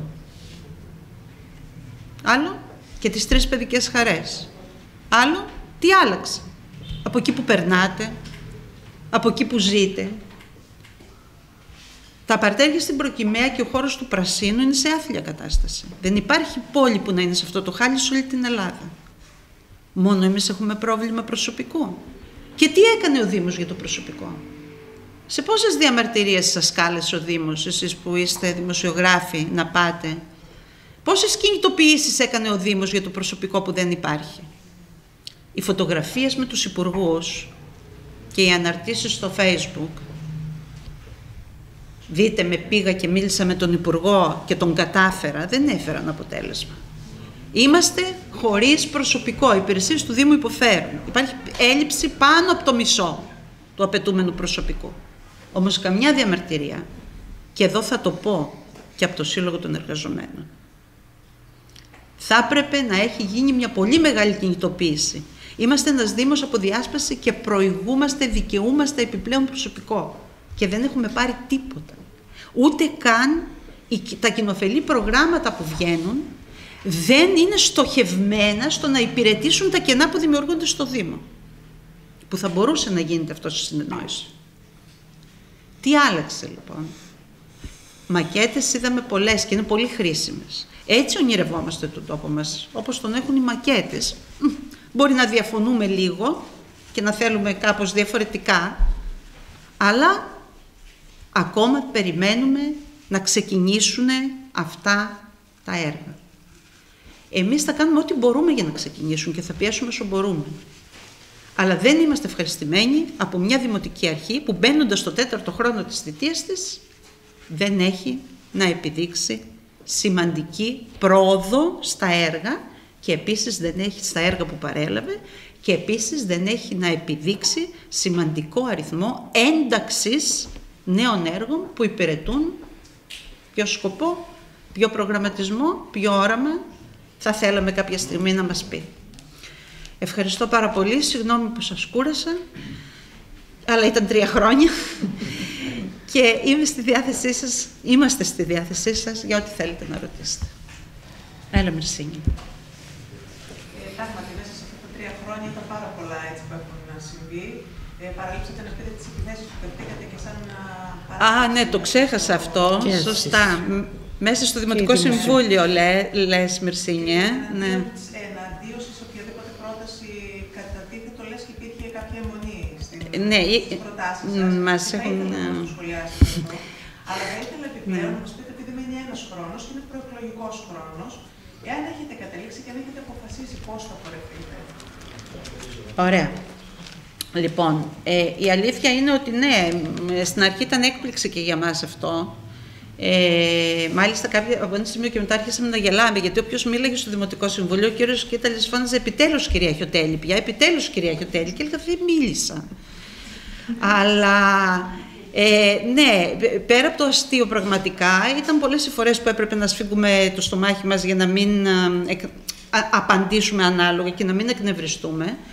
Άλλο, και τις τρεις παιδικές χαρές. Άλλο, τι άλλαξε? Από εκεί που περνάτε, από εκεί που ζείτε. Τα παρτέρια στην Προκυμαία και ο χώρος του Πρασίνου είναι σε άθλια κατάσταση. Δεν υπάρχει πόλη που να είναι σε αυτό το χάλι σε όλη την Ελλάδα. Μόνο εμείς έχουμε πρόβλημα προσωπικού. Και τι έκανε ο Δήμος για το προσωπικό? Σε πόσες διαμαρτυρίες σας κάλεσε ο Δήμος, εσείς που είστε δημοσιογράφοι, να πάτε? Πόσες κινητοποιήσεις έκανε ο Δήμος για το προσωπικό που δεν υπάρχει? Οι φωτογραφίες με τους υπουργούς και οι αναρτήσεις στο Facebook, δείτε με πήγα και μίλησα με τον Υπουργό και τον κατάφερα, δεν έφεραν αποτέλεσμα. Είμαστε χωρίς προσωπικό, οι υπηρεσίες του Δήμου υποφέρουν. Υπάρχει έλλειψη πάνω από το μισό του απαιτούμενου προσωπικού. Όμως καμιά διαμαρτυρία, και εδώ θα το πω και από το Σύλλογο των Εργαζομένων, θα έπρεπε να έχει γίνει μια πολύ μεγάλη κινητοποίηση. Είμαστε ένας Δήμος από διάσπαση και προηγούμαστε, δικαιούμαστε επιπλέον προσωπικό. Και δεν έχουμε πάρει τίποτα. Ούτε καν τα κοινοφελή προγράμματα που βγαίνουν δεν είναι στοχευμένα στο να υπηρετήσουν τα κενά που δημιουργούνται στο Δήμο. Που θα μπορούσε να γίνεται αυτό στη συνεννόηση. Τι άλλαξε λοιπόν? Μακέτες είδαμε πολλές και είναι πολύ χρήσιμες. Έτσι ονειρευόμαστε τον τόπο μας, όπως τον έχουν οι μακέτες. Μπορεί να διαφωνούμε λίγο και να θέλουμε κάπως διαφορετικά, αλλά ακόμα περιμένουμε να ξεκινήσουν αυτά τα έργα. Εμείς θα κάνουμε ό,τι μπορούμε για να ξεκινήσουν και θα πιέσουμε όσο μπορούμε. Αλλά δεν είμαστε ευχαριστημένοι από μια δημοτική αρχή που, μπαίνοντας στο τέταρτο χρόνο της θητείας της, δεν έχει να επιδείξει σημαντική πρόοδο στα έργα και επίσης δεν έχει στα έργα που παρέλαβε και επίσης δεν έχει να επιδείξει σημαντικό αριθμό ένταξης νέων έργων που υπηρετούν ποιο σκοπό, ποιο προγραμματισμό, ποιο όραμα θα θέλαμε κάποια στιγμή να μας πει. Ευχαριστώ πάρα πολύ, συγγνώμη που σας κούρασα, αλλά ήταν τρία χρόνια και είμαι στη διάθεσή σας, είμαστε στη διάθεσή σας για ό,τι θέλετε να ρωτήσετε. Έλα, Μερσίνη. Ε, πράγματι, μέσα σε αυτά τα τρία χρόνια ήταν πάρα πολλά έτσι που έχουν συμβεί. Ε, παραλείψατε να πείτε τις επιθέσεις που πετύχατε και σαν να... Α, ναι, το ξέχασα αυτό. Και σωστά. Εσείς. Μέσα στο Δημοτικό Συμβούλιο, λέ, λες, Μερσίνη, ναι. Εναντίον σε οποιαδήποτε πρόταση κατατίθετο, λες και υπήρχε κάποια αιμονή στην ναι, προτάσεις σας. Μας θα έχουν... ήθελα να το σχολιάσετε αυτό. Αλλά θα ήθελα επιπλέον να μας πείτε, επειδή μένει ένας χρόνος και είναι προεκλογικός χρόνος, εάν έχετε καταλήξει και αν έχετε αποφασίσει πώς θα πορευτείτε. Ωραία. Λοιπόν, ε, η αλήθεια είναι ότι ναι, στην αρχή ήταν έκπληξη και για μας αυτό. Ε, μάλιστα, κάποια, από ένα σημείο και μετά άρχισαμε να γελάμε, γιατί όποιος μίλαγε στο Δημοτικό Συμβουλίο, ο κύριος Κίταλης φώναζε «Επιτέλους, κυρία Χιωτέλη, πια, επιτέλους, κυρία Χιωτέλη», και έλεγα «Δεν μίλησα». Αλλά, ε, ναι, πέρα από το αστείο πραγματικά, ήταν πολλές οι φορές που έπρεπε να σφίγγουμε το στομάχι μας για να μην ε, απαντήσουμε ανάλογα και να μην εκνευριστούμε.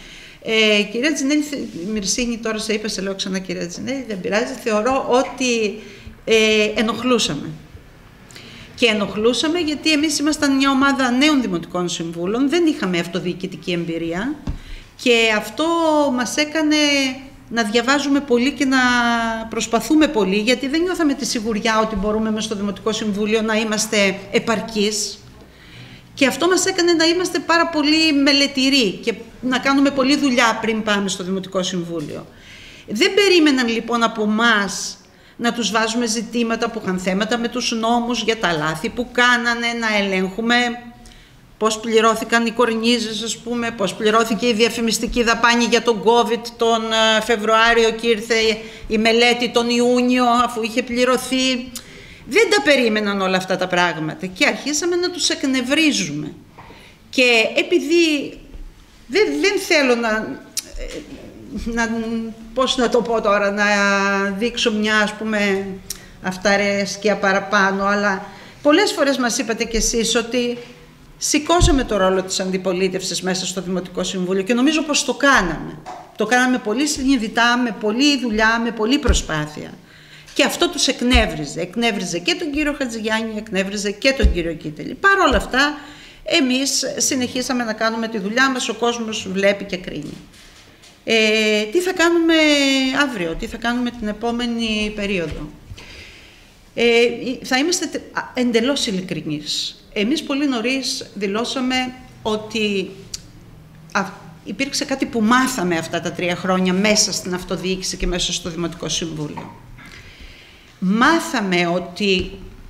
Ε, κυρία Τζινέλη, Μυρσίνη, τώρα σε είπα, σε λέω ξανά κυρία Τζινέλη, δεν πειράζει, θεωρώ ότι ε, ενοχλούσαμε. Και ενοχλούσαμε γιατί εμείς ήμασταν μια ομάδα νέων δημοτικών συμβούλων, δεν είχαμε αυτοδιοικητική εμπειρία και αυτό μας έκανε να διαβάζουμε πολύ και να προσπαθούμε πολύ, γιατί δεν νιώθαμε τη σιγουριά ότι μπορούμε μες στο Δημοτικό Συμβούλιο να είμαστε επαρκείς. Και αυτό μας έκανε να είμαστε πάρα πολύ μελετηροί και να κάνουμε πολλή δουλειά πριν πάμε στο Δημοτικό Συμβούλιο. Δεν περίμεναν λοιπόν από εμάς να τους βάζουμε ζητήματα που είχαν θέματα με τους νόμους για τα λάθη που κάνανε, να ελέγχουμε πώς πληρώθηκαν οι κορνίζες, ας πούμε, πώς πληρώθηκε η διαφημιστική δαπάνη για τον COVID τον Φεβρουάριο και ήρθε η μελέτη τον Ιούνιο αφού είχε πληρωθεί. Δεν τα περίμεναν όλα αυτά τα πράγματα και αρχίσαμε να τους εκνευρίζουμε. Και επειδή δεν, δεν θέλω να, να, πώς να το πω τώρα, να δείξω μια, ας πούμε, αυταρέσκεια παραπάνω, αλλά πολλές φορές μας είπατε κι εσείς ότι σηκώσαμε το ρόλο της αντιπολίτευσης μέσα στο Δημοτικό Συμβούλιο και νομίζω πως το κάναμε. Το κάναμε πολύ συνειδητά, με πολλή δουλειά, με πολλή προσπάθεια. Και αυτό τους εκνεύριζε. Εκνεύριζε και τον κύριο Χατζηγιάννη, εκνεύριζε και τον κύριο Κίτελη. Παρ' όλα αυτά, εμείς συνεχίσαμε να κάνουμε τη δουλειά μας, ο κόσμος βλέπει και κρίνει. Ε, τι θα κάνουμε αύριο, τι θα κάνουμε την επόμενη περίοδο. Ε, θα είμαστε εντελώς ειλικρινείς. Εμείς πολύ νωρίς δηλώσαμε ότι α, υπήρξε κάτι που μάθαμε αυτά τα τρία χρόνια μέσα στην αυτοδιοίκηση και μέσα στο Δημοτικό Συμβούλιο. Μάθαμε ότι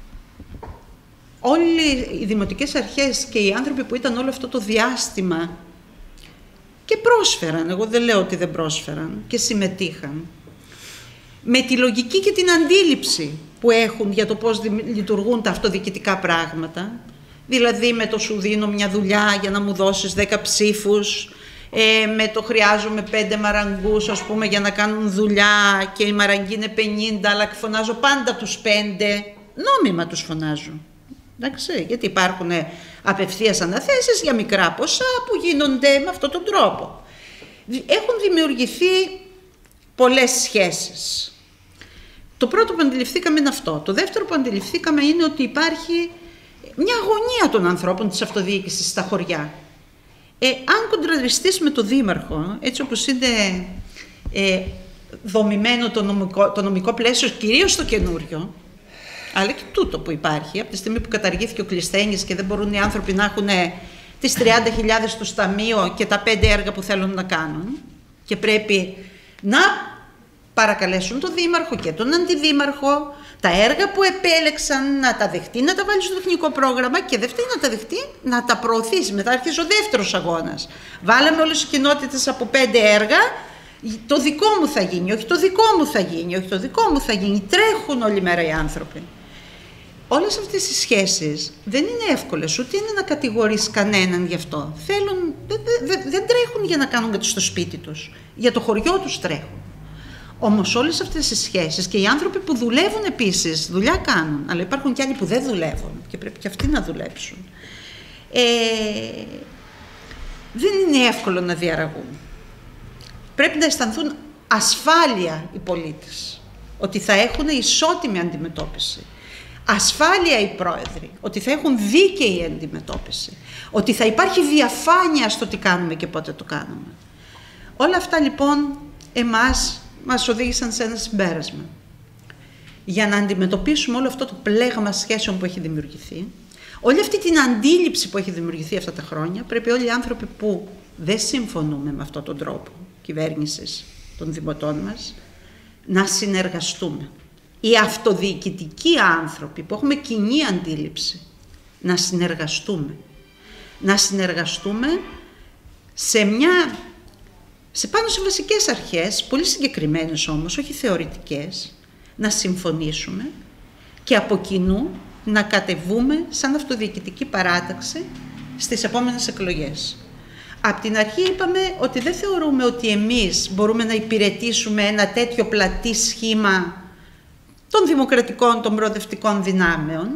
όλοι οι δημοτικές αρχές και οι άνθρωποι που ήταν όλο αυτό το διάστημα και πρόσφεραν, εγώ δεν λέω ότι δεν πρόσφεραν, και συμμετείχαν, με τη λογική και την αντίληψη που έχουν για το πώς λειτουργούν τα αυτοδιοικητικά πράγματα, δηλαδή με το σου δίνω μια δουλειά για να μου δώσεις δέκα ψήφους, ε, με το χρειάζομαι πέντε μαραγκούς, ας πούμε, για να κάνουν δουλειά και η μαραγκή είναι πενήντα, αλλά φωνάζω πάντα τους πέντε, νόμιμα τους φωνάζω. Εντάξει, γιατί υπάρχουν απευθείας αναθέσεις για μικρά ποσά που γίνονται με αυτόν τον τρόπο. Έχουν δημιουργηθεί πολλές σχέσεις. Το πρώτο που αντιληφθήκαμε είναι αυτό. Το δεύτερο που αντιληφθήκαμε είναι ότι υπάρχει μια αγωνία των ανθρώπων της αυτοδιοίκησης στα χωριά. Ε, αν κοντραριστείς με το δήμαρχο, έτσι όπως είναι ε, δομημένο το νομικό, το νομικό πλαίσιο, κυρίως το καινούριο, αλλά και τούτο που υπάρχει, από τη στιγμή που καταργήθηκε ο Κλεισθένης και δεν μπορούν οι άνθρωποι να έχουν τις τριάντα χιλιάδες στο ταμείο και τα πέντε έργα που θέλουν να κάνουν και πρέπει να παρακαλέσουν τον δήμαρχο και τον αντιδήμαρχο τα έργα που επέλεξαν να τα δεχτεί, να τα βάλει στο τεχνικό πρόγραμμα και δεν φταίει να τα δεχτεί, να τα προωθήσει. Μετά αρχίζει ο δεύτερος αγώνας. Βάλαμε όλες τις κοινότητες από πέντε έργα, το δικό μου θα γίνει, όχι το δικό μου θα γίνει, όχι το δικό μου θα γίνει. Τρέχουν όλη μέρα οι άνθρωποι. Όλες αυτές οι σχέσεις δεν είναι εύκολες, ούτε είναι να κατηγορείς κανέναν γι' αυτό. Θέλουν, δεν, δεν, δεν τρέχουν για να κάνουν κάτι στο σπίτι τους, για το χωριό τους τρέχουν. Όμως όλες αυτές οι σχέσεις και οι άνθρωποι που δουλεύουν επίσης, δουλειά κάνουν, αλλά υπάρχουν και άλλοι που δεν δουλεύουν και πρέπει και αυτοί να δουλέψουν. Ε, δεν είναι εύκολο να διαραγούν. Πρέπει να αισθανθούν ασφάλεια οι πολίτες, ότι θα έχουν ισότιμη αντιμετώπιση. Ασφάλεια οι πρόεδροι, ότι θα έχουν δίκαιη αντιμετώπιση, ότι θα υπάρχει διαφάνεια στο τι κάνουμε και πότε το κάνουμε. Όλα αυτά λοιπόν εμάς μας οδήγησαν σε ένα συμπέρασμα. Για να αντιμετωπίσουμε όλο αυτό το πλέγμα σχέσεων που έχει δημιουργηθεί, όλη αυτή την αντίληψη που έχει δημιουργηθεί αυτά τα χρόνια, πρέπει όλοι οι άνθρωποι που δεν συμφωνούμε με αυτόν τον τρόπο κυβέρνησης των δημοτών μας, να συνεργαστούμε. Οι αυτοδιοικητικοί άνθρωποι που έχουμε κοινή αντίληψη, να συνεργαστούμε. Να συνεργαστούμε σε μια... σε πάνω σε βασικές αρχές, πολύ συγκεκριμένες όμως, όχι θεωρητικές, να συμφωνήσουμε και από κοινού να κατεβούμε σαν αυτοδιοικητική παράταξη στις επόμενες εκλογές. Απ' την αρχή είπαμε ότι δεν θεωρούμε ότι εμείς μπορούμε να υπηρετήσουμε ένα τέτοιο πλατή σχήμα των δημοκρατικών, των προοδευτικών δυνάμεων,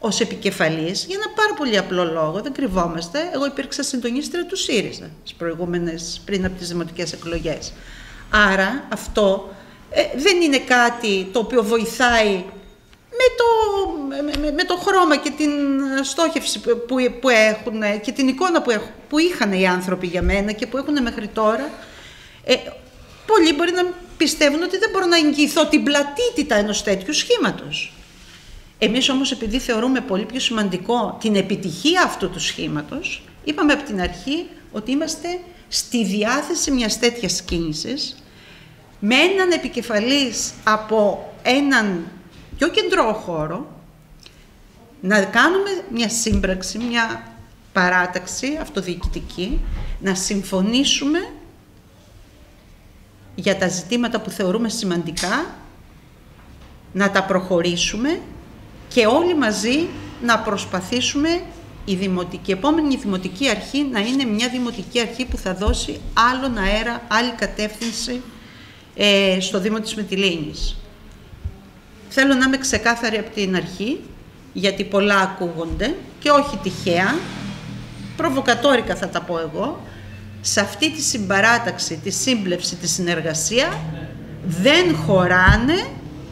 ως επικεφαλής, για ένα πάρα πολύ απλό λόγο, δεν κρυβόμαστε. Εγώ υπήρξα συντονίστρια του ΣΥΡΙΖΑ στις προηγούμενες, πριν από τις δημοτικές εκλογές. Άρα αυτό ε, δεν είναι κάτι το οποίο βοηθάει με το, με, με το χρώμα και την στόχευση που, που έχουν και την εικόνα που, έχουν, που είχαν οι άνθρωποι για μένα και που έχουν μέχρι τώρα. Ε, πολλοί μπορεί να πιστεύουν ότι δεν μπορώ να εγγυηθώ την πλατήτητα ενός τέτοιου σχήματος. Εμείς όμως, επειδή θεωρούμε πολύ πιο σημαντικό την επιτυχία αυτού του σχήματος, είπαμε από την αρχή ότι είμαστε στη διάθεση μιας τέτοιας κίνησης, με έναν επικεφαλής από έναν πιο κεντρό χώρο, να κάνουμε μια σύμπραξη, μια παράταξη αυτοδιοικητική, να συμφωνήσουμε για τα ζητήματα που θεωρούμε σημαντικά, να τα προχωρήσουμε και όλοι μαζί να προσπαθήσουμε η, δημοτική, η επόμενη δημοτική αρχή να είναι μια δημοτική αρχή που θα δώσει άλλον αέρα, άλλη κατεύθυνση ε, στο Δήμο της Μυτιλήνης. Θέλω να είμαι ξεκάθαρη από την αρχή, γιατί πολλά ακούγονται και όχι τυχαία, προβοκατόρικα θα τα πω εγώ, σε αυτή τη συμπαράταξη, τη σύμπλευση, τη συνεργασία δεν χωράνε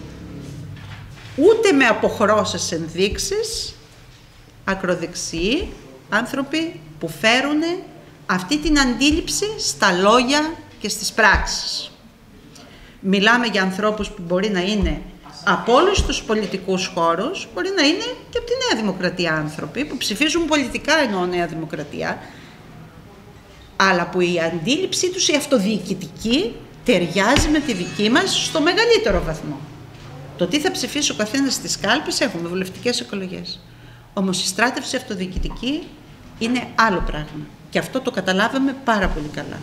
ούτε με αποχρώσεις ενδείξεις ακροδεξιοί άνθρωποι που φέρουν αυτή την αντίληψη στα λόγια και στις πράξεις. Μιλάμε για ανθρώπους που μπορεί να είναι από όλους τους πολιτικούς χώρους, μπορεί να είναι και από τη Νέα Δημοκρατία άνθρωποι που ψηφίζουν πολιτικά, εννοώ Νέα Δημοκρατία, αλλά που η αντίληψή τους, η αυτοδιοικητική, ταιριάζει με τη δική μας στο μεγαλύτερο βαθμό. Το τι θα ψηφίσει ο καθένας στις κάλπες, έχουμε βουλευτικές εκλογές. Όμως η στράτευση αυτοδιοικητική είναι άλλο πράγμα. Και αυτό το καταλάβαμε πάρα πολύ καλά.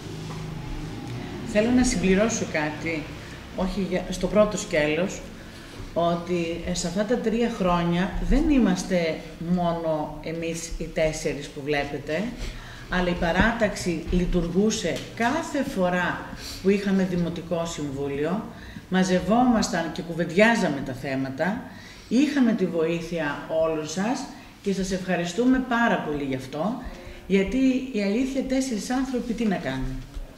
Θέλω να συμπληρώσω κάτι, όχι στο πρώτο σκέλος, ότι σε αυτά τα τρία χρόνια δεν είμαστε μόνο εμείς οι τέσσερις που βλέπετε, αλλά η παράταξη λειτουργούσε κάθε φορά που είχαμε Δημοτικό Συμβούλιο, μαζευόμασταν και κουβεντιάζαμε τα θέματα, είχαμε τη βοήθεια όλων σας και σας ευχαριστούμε πάρα πολύ γι' αυτό, γιατί η αλήθεια τέσσερις άνθρωποι τι να κάνουν.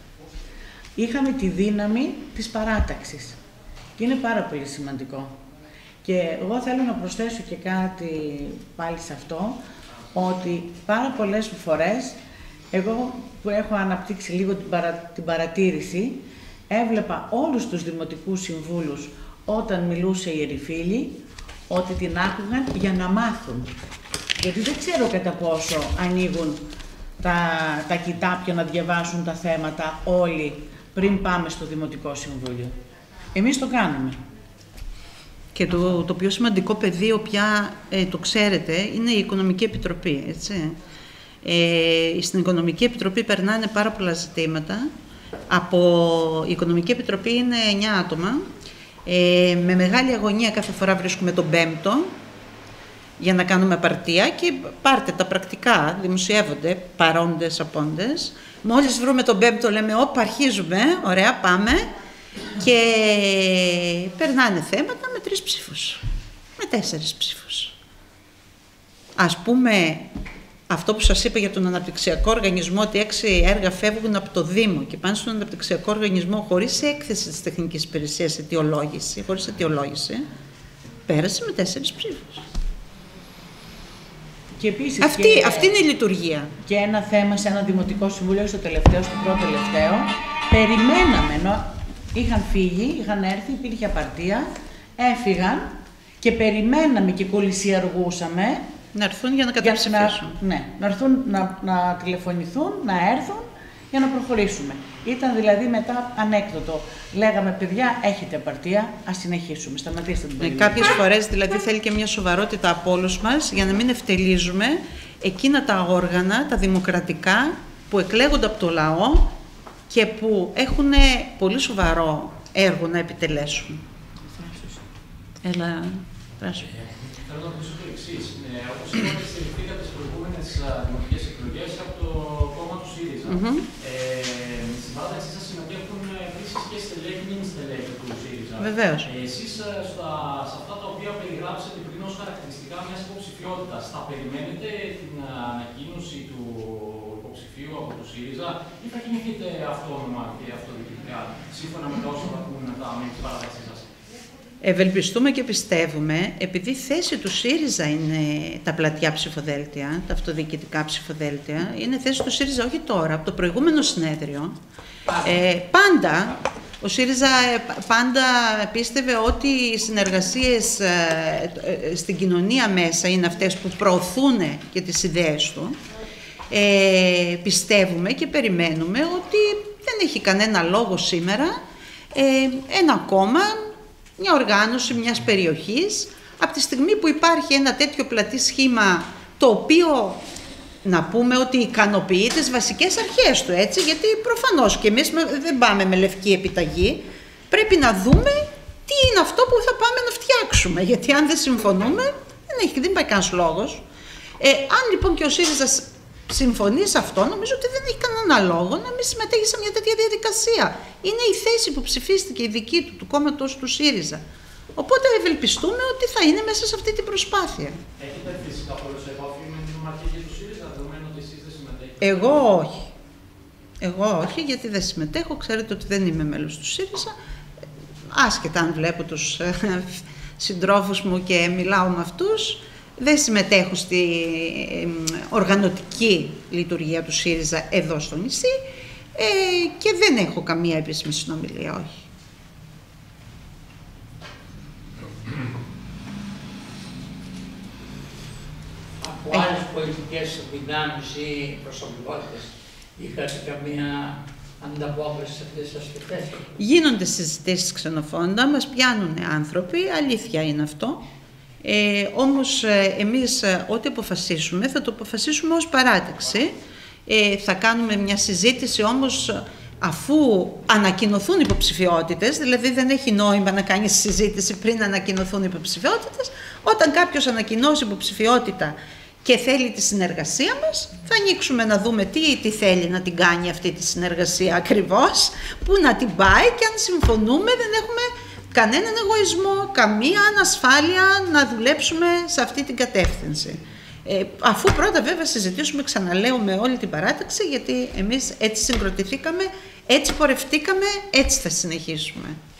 Είχαμε τη δύναμη της παράταξης και είναι πάρα πολύ σημαντικό. Και εγώ θέλω να προσθέσω και κάτι πάλι σε αυτό, ότι πάρα πολλές φορές, εγώ που έχω αναπτύξει λίγο την, παρα, την παρατήρηση, έβλεπα όλους τους δημοτικούς συμβούλους όταν μιλούσε η Ερυφίλη, ότι την άκουγαν για να μάθουν. Γιατί δεν ξέρω κατά πόσο ανοίγουν τα, τα κοιτάπια να διαβάσουν τα θέματα όλοι πριν πάμε στο Δημοτικό Συμβούλιο. Εμείς το κάνουμε. Και το, το πιο σημαντικό πεδίο πια, ε, το ξέρετε, είναι η Οικονομική Επιτροπή, έτσι. Ε, στην Οικονομική Επιτροπή περνάνε πάρα πολλά ζητήματα. Από η Οικονομική Επιτροπή είναι εννιά άτομα. Ε, με μεγάλη αγωνία κάθε φορά βρίσκουμε τον πέμπτο για να κάνουμε απαρτία και πάρτε τα πρακτικά, δημοσιεύονται, παρόντες, απόντες. Μόλις βρούμε τον πέμπτο λέμε, όπα αρχίζουμε, ωραία πάμε. Και περνάνε θέματα με τρεις ψήφους, με τέσσερις ψήφους. Ας πούμε, αυτό που σας είπα για τον αναπτυξιακό οργανισμό, ότι έξι έργα φεύγουν από το Δήμο και πάνε στον αναπτυξιακό οργανισμό χωρίς έκθεση της τεχνικής υπηρεσίας, αιτιολόγηση, χωρίς αιτιολόγηση, πέρασε με τέσσερις ψήφους. Και επίσης αυτή, και, αυτή είναι η λειτουργία. Και ένα θέμα σε ένα Δημοτικό Συμβούλιο, στο τελευταίο, στο πρώτο τελευταίο, περιμέναμε, ενώ είχαν φύγει, είχαν έρθει, υπήρχε απαρτία, έφυγαν και περιμέναμε και κολυσιαργούσαμε να έρθουν για να καταψηφίσουν. Να, ναι, να έρθουν, να, να τηλεφωνηθούν, να έρθουν για να προχωρήσουμε. Ήταν δηλαδή μετά ανέκδοτο. Λέγαμε, παιδιά, έχετε απαρτία, ας συνεχίσουμε, σταματήστε την περιοχή. Κάποιες φορές δηλαδή θέλει και μια σοβαρότητα από όλους μας για να μην ευτελίζουμε εκείνα τα όργανα, τα δημοκρατικά, που εκλέγονται από το λαό και που έχουν πολύ σοβαρό έργο να επιτελέσουν. Έλα, πράσου. Θέλω να ρωτήσω το εξής. Όπως είπατε, στηριχθήκατε τις προηγούμενες δημοτικές εκλογές από το κόμμα του ΣΥΡΙΖΑ. Mm-hmm. ε, στην παράταξή σας συμμετέχουν επίσης και στελέχη, μην στελέχη του ΣΥΡΙΖΑ. Βεβαίως. Ε, εσείς στα, σε αυτά τα οποία περιγράψατε πριν είναι ως χαρακτηριστικά μιας υποψηφιότητας. Θα περιμένετε την ανακοίνωση του υποψηφίου από το ΣΥΡΙΖΑ ή θα κινηθείτε αυτόνομα και αυτοδιοικητικά, σύμφωνα με τα όσα θα πούνε τα μέλη της παράταξής σας? Ευελπιστούμε και πιστεύουμε, επειδή η θέση του ΣΥΡΙΖΑ είναι τα πλατιά ψηφοδέλτια, τα αυτοδιοικητικά ψηφοδέλτια, είναι θέση του ΣΥΡΙΖΑ όχι τώρα, από το προηγούμενο συνέδριο. Ε, πάντα, ο ΣΥΡΙΖΑ πάντα πίστευε ότι οι συνεργασίες ε, ε, στην κοινωνία μέσα είναι αυτές που προωθούν και τις ιδέες του. Ε, πιστεύουμε και περιμένουμε ότι δεν έχει κανένα λόγο σήμερα ε, ένα κόμμα, μια οργάνωση μιας περιοχής, από τη στιγμή που υπάρχει ένα τέτοιο πλατή σχήμα, το οποίο να πούμε ότι ικανοποιεί τις βασικές αρχές του, έτσι, γιατί προφανώς και εμείς δεν πάμε με λευκή επιταγή, πρέπει να δούμε τι είναι αυτό που θα πάμε να φτιάξουμε, γιατί αν δεν συμφωνούμε δεν, έχει, δεν υπάρχει κανένας λόγος. Ε, αν λοιπόν και ο ΣΥΡΙΖΑ συμφωνεί σε αυτό, νομίζω ότι δεν έχει κανένα λόγο να μην συμμετέχει σε μια τέτοια διαδικασία. Είναι η θέση που ψηφίστηκε η δική του, του κόμματος του ΣΥΡΙΖΑ. Οπότε ευελπιστούμε ότι θα είναι μέσα σε αυτή την προσπάθεια. Έχετε έρθει καθόλου σε επαφή με την ομαρχία του ΣΥΡΙΖΑ, δεδομένου ότι εσείς δεν συμμετέχετε? Εγώ όχι. Εγώ όχι, γιατί δεν συμμετέχω. Ξέρετε ότι δεν είμαι μέλος του ΣΥΡΙΖΑ. Άσχετα αν βλέπω τους συντρόφους μου και μιλάω με αυτούς, δεν συμμετέχω στη οργανωτική λειτουργία του ΣΥΡΙΖΑ εδώ στο νησί ε, και δεν έχω καμία επίσημη συνομιλία, όχι. Από άλλες πολιτικές δυνάμεις ή προσωπικότητες είχατε καμία ανταπόκριση σε αυτές τις ασκητές? Γίνονται συζητήσεις ξενοφόντα, μας πιάνουν άνθρωποι, αλήθεια είναι αυτό. Ε, όμως ε, εμείς ε, ό,τι αποφασίσουμε θα το αποφασίσουμε ως παράταξη. Ε, θα κάνουμε μια συζήτηση όμως αφού ανακοινωθούν υποψηφιότητες, δηλαδή δεν έχει νόημα να κάνεις συζήτηση πριν ανακοινωθούν υποψηφιότητες. Όταν κάποιος ανακοινώσει υποψηφιότητα και θέλει τη συνεργασία μας, θα ανοίξουμε να δούμε τι, τι θέλει να την κάνει αυτή τη συνεργασία ακριβώς, πού να την πάει, και αν συμφωνούμε δεν έχουμε κανέναν εγωισμό, καμία ανασφάλεια να δουλέψουμε σε αυτή την κατεύθυνση. Ε, αφού πρώτα βέβαια συζητήσουμε, ξαναλέω, με όλη την παράταξη, γιατί εμείς έτσι συγκροτηθήκαμε, έτσι πορευτήκαμε, έτσι θα συνεχίσουμε.